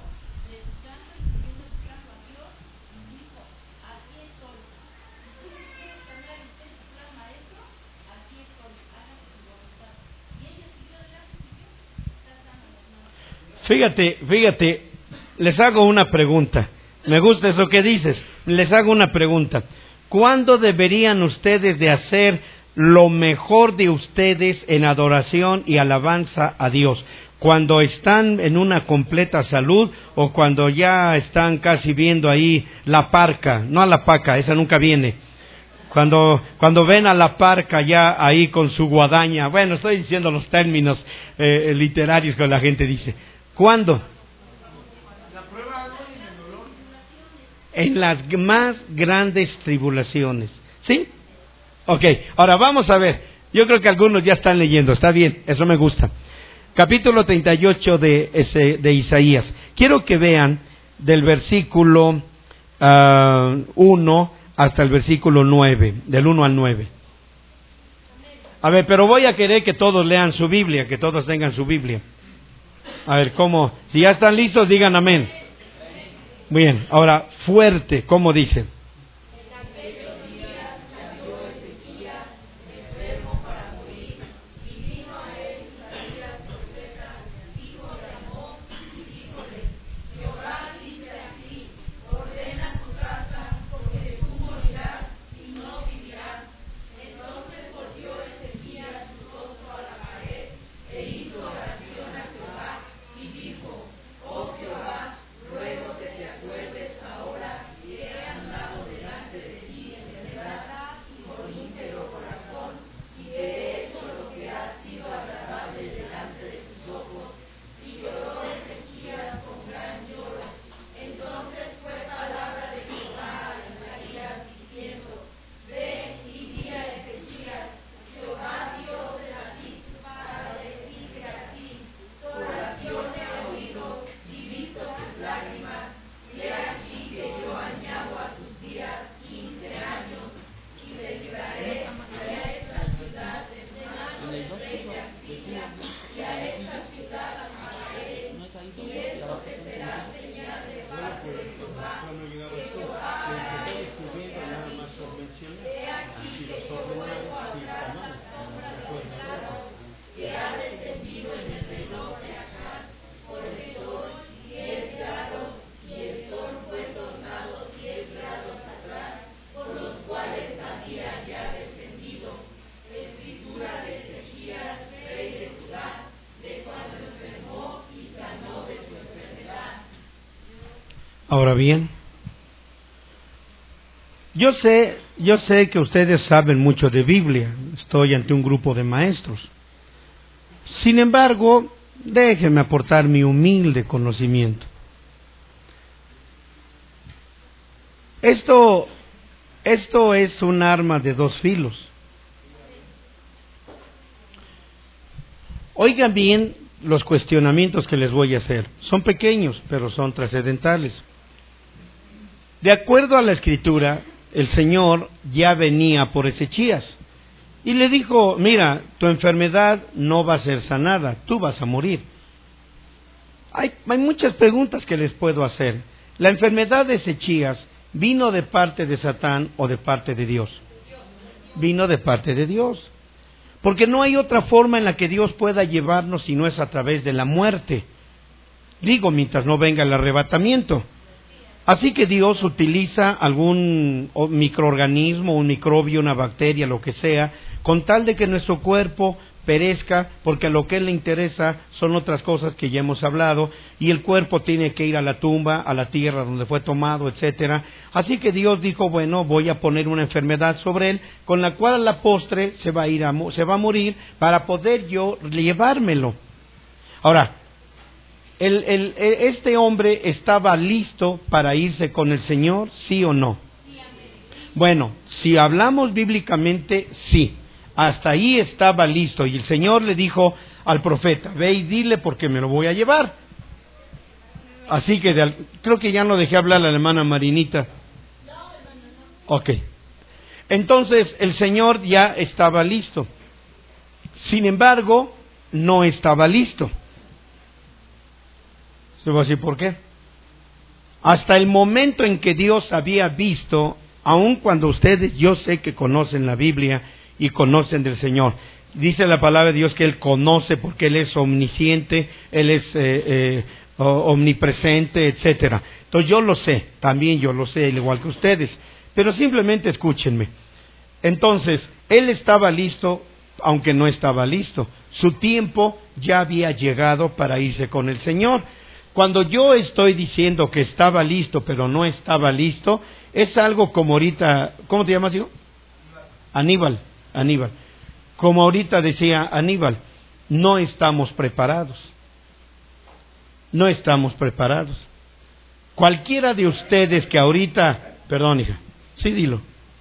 [SPEAKER 1] Fíjate, les hago una pregunta. Me gusta eso que dices. Les hago una pregunta. ¿Cuándo deberían ustedes de hacer lo mejor de ustedes en adoración y alabanza a Dios? ¿Cuando están en una completa salud o cuando ya están casi viendo ahí la parca? No a la paca, esa nunca viene. Cuando ven a la parca ya ahí con su guadaña. Bueno, estoy diciendo los términos literarios que la gente dice. ¿Cuándo? En las más grandes tribulaciones. ¿Sí? Ok, ahora vamos a ver. Yo creo que algunos ya están leyendo. Está bien, eso me gusta. Capítulo 38 de Isaías. Quiero que vean del versículo 1 hasta el versículo 9. Del 1 al 9. A ver, pero voy a querer que todos lean su Biblia, que todos tengan su Biblia. A ver, ¿cómo? Si ya están listos, digan amén. Bien, ahora, fuerte, ¿cómo dice? Ahora bien, yo sé que ustedes saben mucho de Biblia, estoy ante un grupo de maestros. Sin embargo, déjenme aportar mi humilde conocimiento. Esto es un arma de dos filos. Oigan bien los cuestionamientos que les voy a hacer. Son pequeños, pero son trascendentales. De acuerdo a la Escritura, el Señor ya venía por Ezechías y le dijo: mira, tu enfermedad no va a ser sanada, tú vas a morir. Hay muchas preguntas que les puedo hacer. ¿La enfermedad de Ezechías vino de parte de Satán o de parte de Dios? Vino de parte de Dios. Porque no hay otra forma en la que Dios pueda llevarnos si no es a través de la muerte. Digo, mientras no venga el arrebatamiento. Así que Dios utiliza algún microorganismo, un microbio, una bacteria, lo que sea, con tal de que nuestro cuerpo perezca, porque a lo que Él le interesa son otras cosas que ya hemos hablado, y el cuerpo tiene que ir a la tumba, a la tierra donde fue tomado, etcétera. Así que Dios dijo: bueno, voy a poner una enfermedad sobre él, con la cual a la postre se va a morir, para poder yo llevármelo. Ahora, este hombre estaba listo para irse con el Señor, ¿sí o no? Bueno, si hablamos bíblicamente, sí. Hasta ahí estaba listo, y el Señor le dijo al profeta: ve y dile, porque me lo voy a llevar. Así que creo que ya no dejé hablar a la hermana Marinita. Ok. Entonces el Señor ya estaba listo. Sin embargo, no estaba listo. ¿Se va a decir por qué? Hasta el momento en que Dios había visto, aun cuando ustedes, yo sé que conocen la Biblia y conocen del Señor. Dice la palabra de Dios que Él conoce porque Él es omnisciente, Él es omnipresente, etcétera. Entonces yo lo sé, también yo lo sé, al igual que ustedes. Pero simplemente escúchenme. Entonces, Él estaba listo, aunque no estaba listo. Su tiempo ya había llegado para irse con el Señor. Cuando yo estoy diciendo que estaba listo, pero no estaba listo, es algo como ahorita, ¿cómo te llamas, hijo? Aníbal. Como ahorita decía Aníbal, no estamos preparados. No estamos preparados. Cualquiera de ustedes que ahorita... Perdón, hija. Sí, dilo.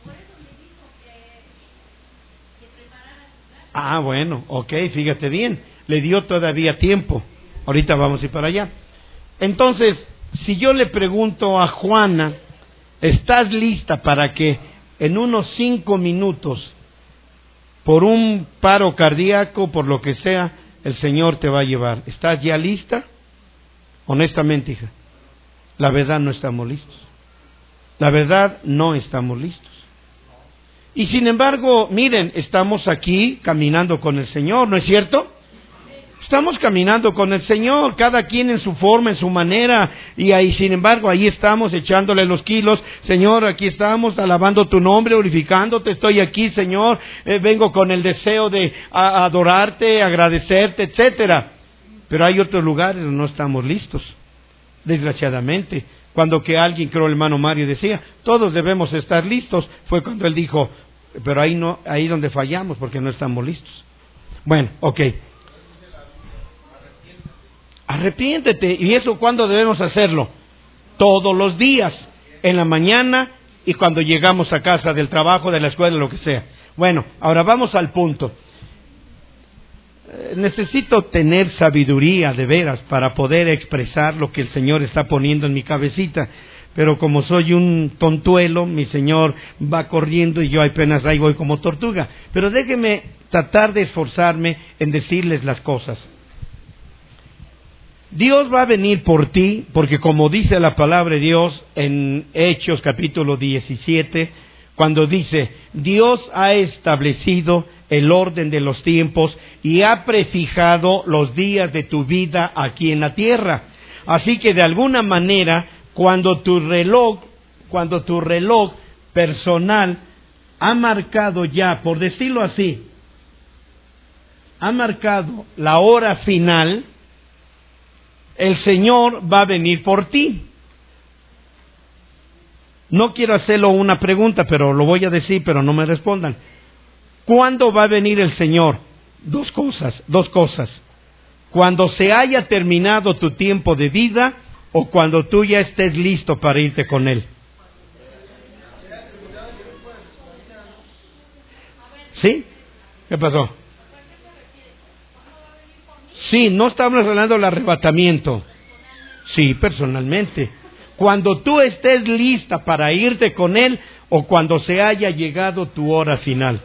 [SPEAKER 1] Ah, bueno, ok, fíjate bien. Le dio todavía tiempo. Ahorita vamos a ir para allá. Entonces, si yo le pregunto a Juana: ¿estás lista para que en unos 5 minutos, por un paro cardíaco, por lo que sea, el Señor te va a llevar? ¿Estás ya lista? Honestamente, hija, la verdad no estamos listos. La verdad no estamos listos. Y sin embargo, miren, estamos aquí caminando con el Señor, ¿no es cierto? Estamos caminando con el Señor, cada quien en su forma, en su manera, y ahí, sin embargo, ahí estamos echándole los kilos. Señor, aquí estamos alabando tu nombre, glorificándote. Estoy aquí, Señor, vengo con el deseo de adorarte, agradecerte, etcétera. Pero hay otros lugares donde no estamos listos, desgraciadamente. Cuando que alguien, creo el hermano Mario decía, todos debemos estar listos, fue cuando él dijo: pero ahí no, ahí donde fallamos, porque no estamos listos. Bueno, ok. Arrepiéntete. ¿Y eso cuándo debemos hacerlo? Todos los días, en la mañana y cuando llegamos a casa del trabajo, de la escuela, lo que sea. Bueno, ahora vamos al punto. Necesito tener sabiduría de veras para poder expresar lo que el Señor está poniendo en mi cabecita. Pero como soy un tontuelo, mi Señor va corriendo y yo apenas ahí voy como tortuga. Pero déjeme tratar de esforzarme en decirles las cosas. Dios va a venir por ti, porque como dice la palabra de Dios en Hechos capítulo 17, cuando dice: Dios ha establecido el orden de los tiempos y ha prefijado los días de tu vida aquí en la tierra. Así que de alguna manera, cuando tu reloj personal ha marcado ya, por decirlo así, ha marcado la hora final, el Señor va a venir por ti. No quiero hacerlo una pregunta, pero lo voy a decir, pero no me respondan. ¿Cuándo va a venir el Señor? Dos cosas. Cuando se haya terminado tu tiempo de vida o cuando tú ya estés listo para irte con Él. ¿Sí? ¿Qué pasó? Sí, no estamos hablando del arrebatamiento. Sí, personalmente. Cuando tú estés lista para irte con Él o cuando se haya llegado tu hora final.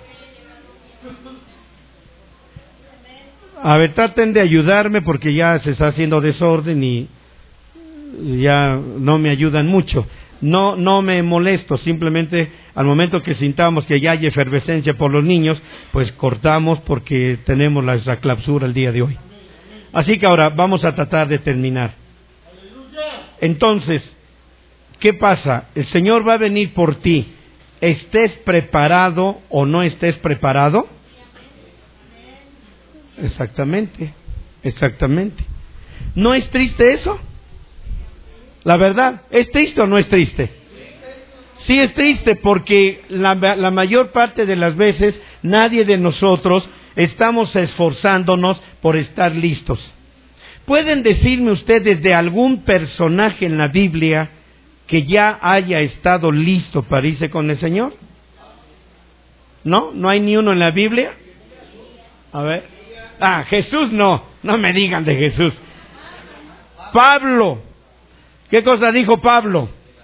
[SPEAKER 1] A ver, traten de ayudarme porque ya se está haciendo desorden y ya no me ayudan mucho. No me molesto, simplemente al momento que sintamos que ya hay efervescencia por los niños, pues cortamos porque tenemos la clausura el día de hoy. Así que ahora vamos a tratar de terminar. Entonces, ¿qué pasa? El Señor va a venir por ti. ¿Estés preparado o no estés preparado? Exactamente. ¿No es triste eso? La verdad, ¿es triste o no es triste? Sí es triste porque la mayor parte de las veces nadie de nosotros estamos esforzándonos por estar listos. ¿Pueden decirme ustedes de algún personaje en la Biblia que ya haya estado listo para irse con el Señor? ¿No? ¿No hay ni uno en la Biblia? A ver. Jesús no me digan de Jesús. Pablo. ¿Qué cosa dijo Pablo?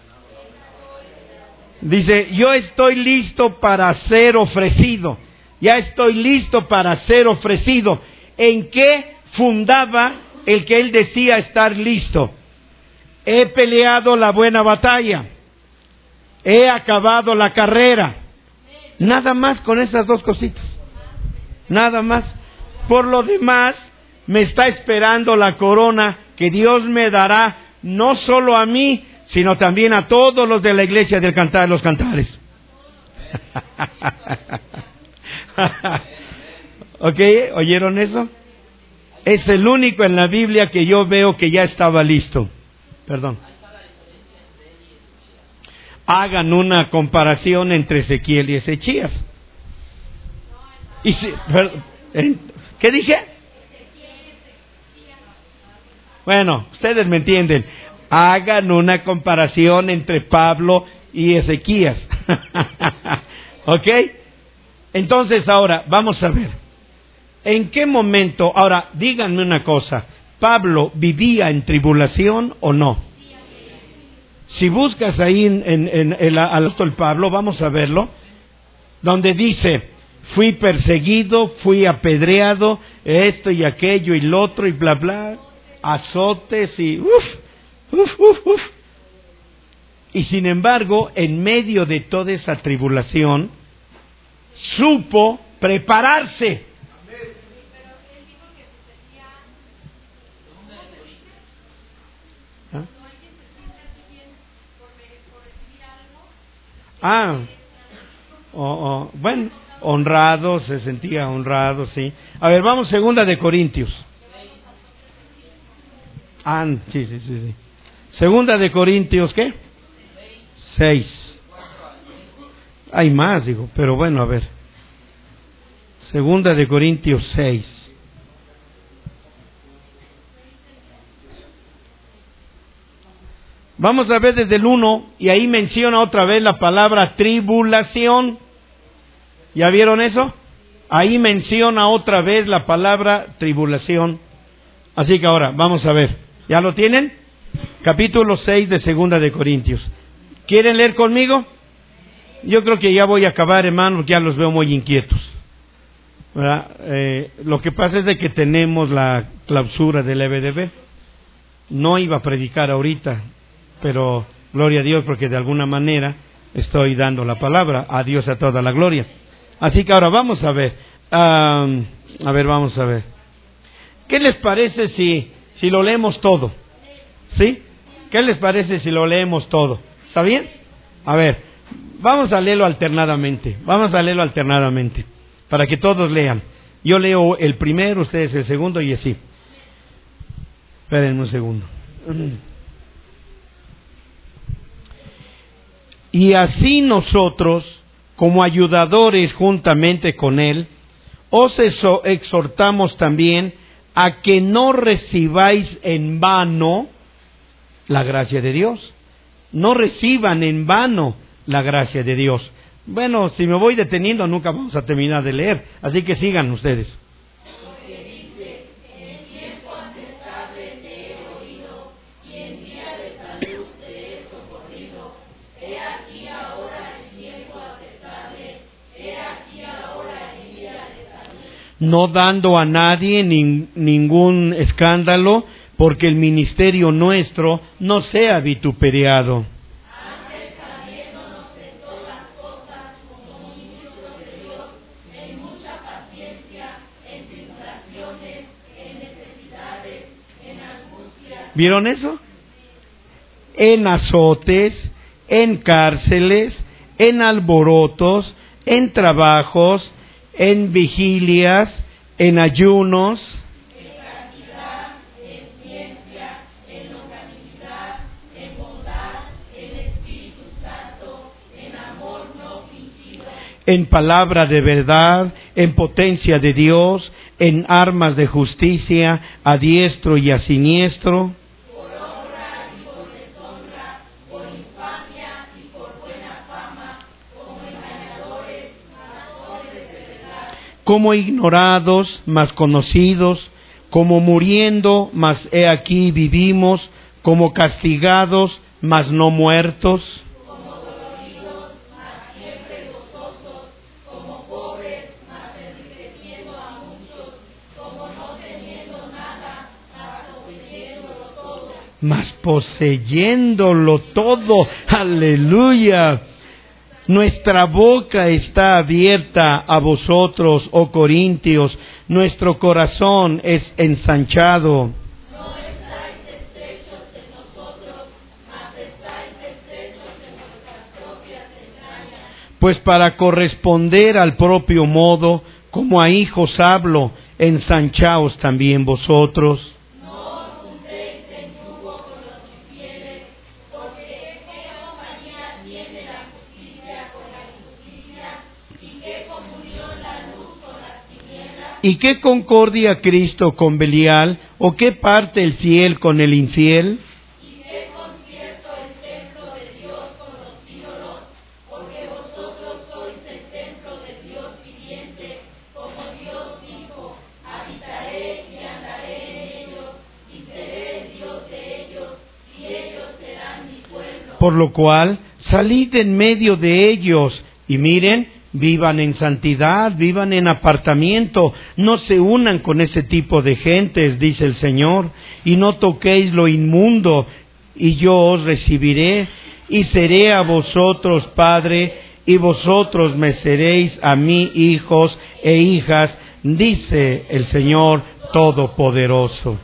[SPEAKER 1] Dice, yo estoy listo para ser ofrecido. Ya estoy listo para ser ofrecido. ¿En qué fundaba el que él decía estar listo? He peleado la buena batalla. He acabado la carrera. Nada más con esas dos cositas. Nada más. Por lo demás, me está esperando la corona que Dios me dará, no solo a mí, sino también a todos los de la iglesia del Cantar de los Cantares. ¿Ok? ¿Oyeron eso? Es el único en la Biblia que yo veo que ya estaba listo. Perdón. Hagan una comparación entre Ezequiel y Ezechías. ¿Qué dije? Bueno, ustedes me entienden. Hagan una comparación entre Pablo y Ezequías. ¿Ok? Entonces ahora, vamos a ver. ¿En qué momento? Ahora, díganme una cosa. ¿Pablo vivía en tribulación o no? Si buscas ahí en el apóstol Pablo, vamos a verlo, donde dice, fui perseguido, fui apedreado, esto y aquello y lo otro y bla bla, azotes y Y sin embargo, en medio de toda esa tribulación, supo prepararse. Bueno, honrado, se sentía honrado, sí. A ver, vamos, 2 de Corintios. Sí. 2 de Corintios, ¿qué? 6. Hay más, digo, pero bueno, a ver. 2 de Corintios 6. Vamos a ver desde el 1, y ahí menciona otra vez la palabra tribulación. ¿Ya vieron eso? Ahí menciona otra vez la palabra tribulación. Así que ahora, vamos a ver. ¿Ya lo tienen? Capítulo 6 de 2 de Corintios. ¿Quieren leer conmigo? Yo creo que ya voy a acabar, hermanos, porque ya los veo muy inquietos. ¿Verdad? Lo que pasa es de que tenemos la clausura del EBDB. No iba a predicar ahorita, pero gloria a Dios porque de alguna manera estoy dando la palabra. A Dios a toda la gloria. Así que ahora vamos a ver. Vamos a ver. ¿Qué les parece si lo leemos todo? ¿Sí? ¿Qué les parece si lo leemos todo? ¿Está bien? A ver, vamos a leerlo alternadamente. Para que todos lean. Yo leo el primero, ustedes el segundo y así. Espérenme un segundo. Y así nosotros, como ayudadores juntamente con Él, os exhortamos también a que no recibáis en vano la gracia de Dios. No reciban en vano la gracia de Dios. Bueno, si me voy deteniendo nunca vamos a terminar de leer, así que sigan ustedes.
[SPEAKER 2] Porque dice, en el tiempo aceptable te he oído, y en día de salud te he socorrido. He aquí ahora el tiempo aceptable, he aquí ahora el día de salud.
[SPEAKER 1] No dando a nadie ningún escándalo, porque el ministerio nuestro no sea vituperiado.
[SPEAKER 2] Antes sabiéndonos de todas cosas como ministros de Dios, en mucha paciencia, en tribulaciones, en necesidades, en angustias.
[SPEAKER 1] ¿Vieron eso? En azotes, en cárceles, en alborotos, en trabajos, en vigilias, en ayunos,
[SPEAKER 2] En castidad, en ciencia, en longanimidad, en bondad, en Espíritu Santo, en amor no fingido,
[SPEAKER 1] en palabra de verdad, en potencia de Dios, en armas de justicia, a diestro y a siniestro,
[SPEAKER 2] por honra y por deshonra, por infamia y por buena fama, como engañadores, matadores de verdad,
[SPEAKER 1] como ignorados, mas conocidos, como muriendo, mas he aquí vivimos, como castigados, mas no muertos,
[SPEAKER 2] como doloridos, mas siempre gozosos, como pobres, mas enriqueciendo a muchos, como no teniendo nada, mas poseyéndolo todo.
[SPEAKER 1] mas poseyéndolo todo. ¡Aleluya! Nuestra boca está abierta a vosotros, oh Corintios, nuestro corazón es ensanchado.
[SPEAKER 2] No estáis estrechos en nosotros, mas estáis estrechos en vuestras propias entrañas.
[SPEAKER 1] Pues para corresponder al propio modo, como a hijos hablo, ensanchaos también vosotros.
[SPEAKER 2] No os juntéis en yugo con los infieles, porque qué compañía tiene la justicia con la injusticia, y qué comunión la luz con las tinieblas.
[SPEAKER 1] ¿Y qué concordia Cristo con Belial? ¿O qué parte el fiel con el infiel?
[SPEAKER 2] Y qué concierto el templo de Dios con los ídolos, porque vosotros sois el templo de Dios viviente, como Dios dijo, habitaré y andaré en ellos, y seré el Dios de ellos, y ellos serán mi pueblo.
[SPEAKER 1] Por lo cual, salid en medio de ellos, y miren, vivan en santidad, vivan en apartamiento, no se unan con ese tipo de gentes, dice el Señor, y no toquéis lo inmundo, y yo os recibiré, y seré a vosotros Padre, y vosotros me seréis a mí hijos e hijas, dice el Señor Todopoderoso.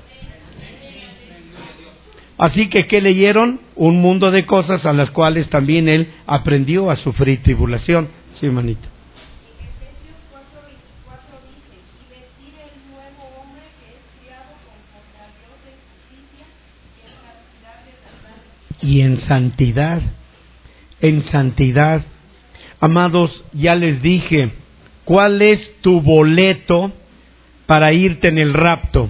[SPEAKER 1] Así que, ¿qué leyeron? Un mundo de cosas a las cuales también él aprendió a sufrir tribulación. Sí, hermanito.
[SPEAKER 3] En Efesios 4:24 dice, y vestir el nuevo hombre que es criado conforme a Dios de justicia y en santidad de verdad.
[SPEAKER 1] En santidad. Amados, ya les dije, ¿cuál es tu boleto para irte en el rapto?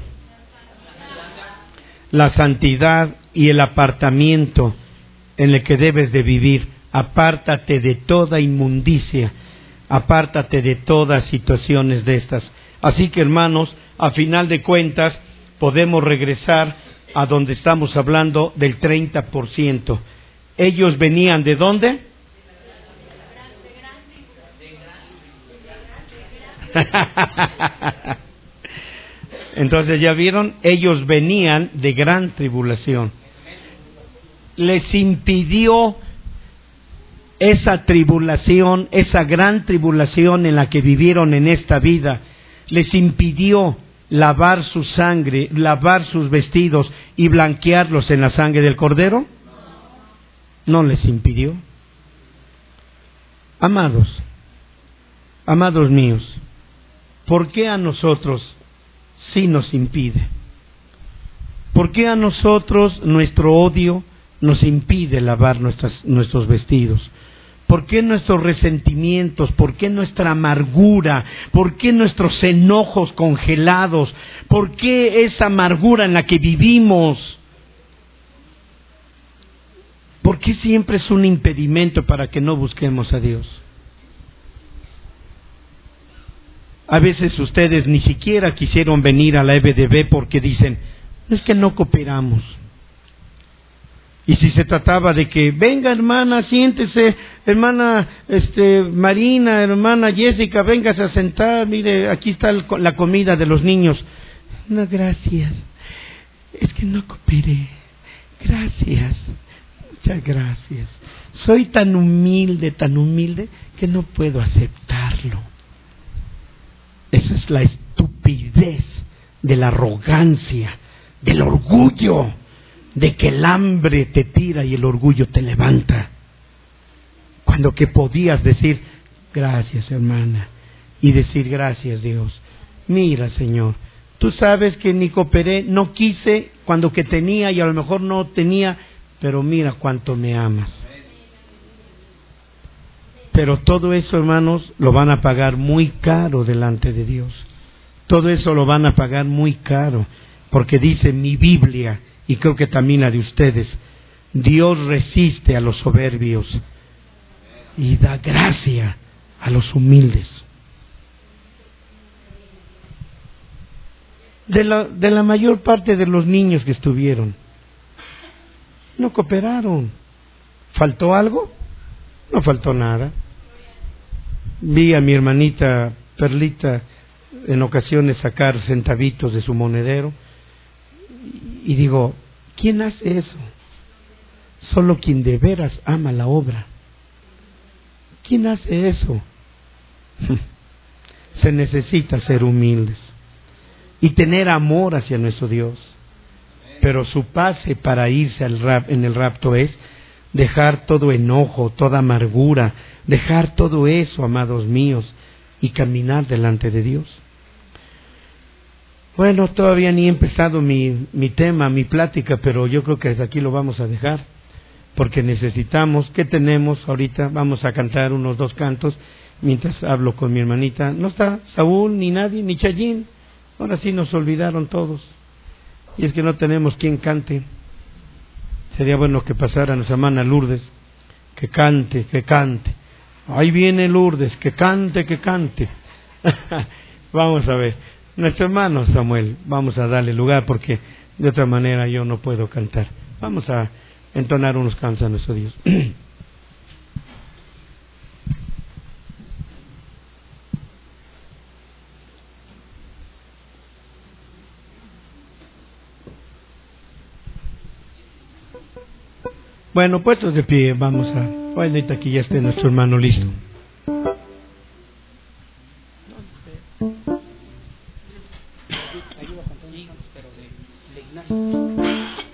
[SPEAKER 1] La santidad y el apartamiento en el que debes de vivir. Apártate de toda inmundicia, apártate de todas situaciones de estas. Así que, hermanos, a final de cuentas, podemos regresar a donde estamos hablando del 30%. Ellos venían ¿de dónde? Entonces, ya vieron, ellos venían de gran tribulación. Les impidió esa tribulación, esa gran tribulación en la que vivieron en esta vida, les impidió lavar su sangre, lavar sus vestidos y blanquearlos en la sangre del Cordero. No les impidió. Amados, amados míos, ¿por qué a nosotros sí nos impide? ¿Por qué a nosotros nuestro odio, nos impide lavar nuestros vestidos? ¿Por qué nuestros resentimientos? ¿Por qué nuestra amargura? ¿Por qué nuestros enojos congelados? ¿Por qué esa amargura en la que vivimos? ¿Por qué siempre es un impedimento para que no busquemos a Dios? A veces ustedes ni siquiera quisieron venir a la EBDB porque dicen, es que no cooperamos. Y si se trataba de que, venga hermana, siéntese, hermana Marina, hermana Jessica, véngase a sentar, mire, aquí está la comida de los niños. No, gracias, es que no cooperé, gracias, muchas gracias. Soy tan humilde, que no puedo aceptarlo. Esa es la estupidez de la arrogancia, del orgullo, de que el hambre te tira y el orgullo te levanta. Cuando que podías decir, gracias hermana, y decir, gracias Dios. Mira Señor, tú sabes que ni cooperé, no quise cuando que tenía y a lo mejor no tenía, pero mira cuánto me amas. Pero todo eso, hermanos, lo van a pagar muy caro delante de Dios. Todo eso lo van a pagar muy caro, porque dice mi Biblia, y creo que también la de ustedes, Dios resiste a los soberbios y da gracia a los humildes. De la mayor parte de los niños que estuvieron, no cooperaron. ¿Faltó algo? No faltó nada. Vi a mi hermanita Perlita en ocasiones sacar centavitos de su monedero y digo, ¿quién hace eso? Solo quien de veras ama la obra. ¿Quién hace eso? Se necesita ser humildes y tener amor hacia nuestro Dios. Pero su pase para irse en el rapto es dejar todo enojo, toda amargura, dejar todo eso, amados míos, y caminar delante de Dios. Bueno, todavía ni he empezado mi tema, mi plática, pero yo creo que desde aquí lo vamos a dejar, porque necesitamos, ¿qué tenemos ahorita? Vamos a cantar unos 2 cantos, mientras hablo con mi hermanita. No está Saúl, ni nadie, ni Chayín. Ahora sí nos olvidaron todos. Y es que no tenemos quien cante. Sería bueno que pasara nuestra hermana Lourdes, que cante, que cante. Ahí viene Lourdes, que cante, que cante. Vamos a ver, nuestro hermano Samuel, vamos a darle lugar porque de otra manera yo no puedo cantar. Vamos a entonar unos cantos a nuestro Dios. Bueno, puestos de pie, vamos a... Ahorita aquí ya esté nuestro hermano listo. Ayuda a cantar, pero de Ignacio.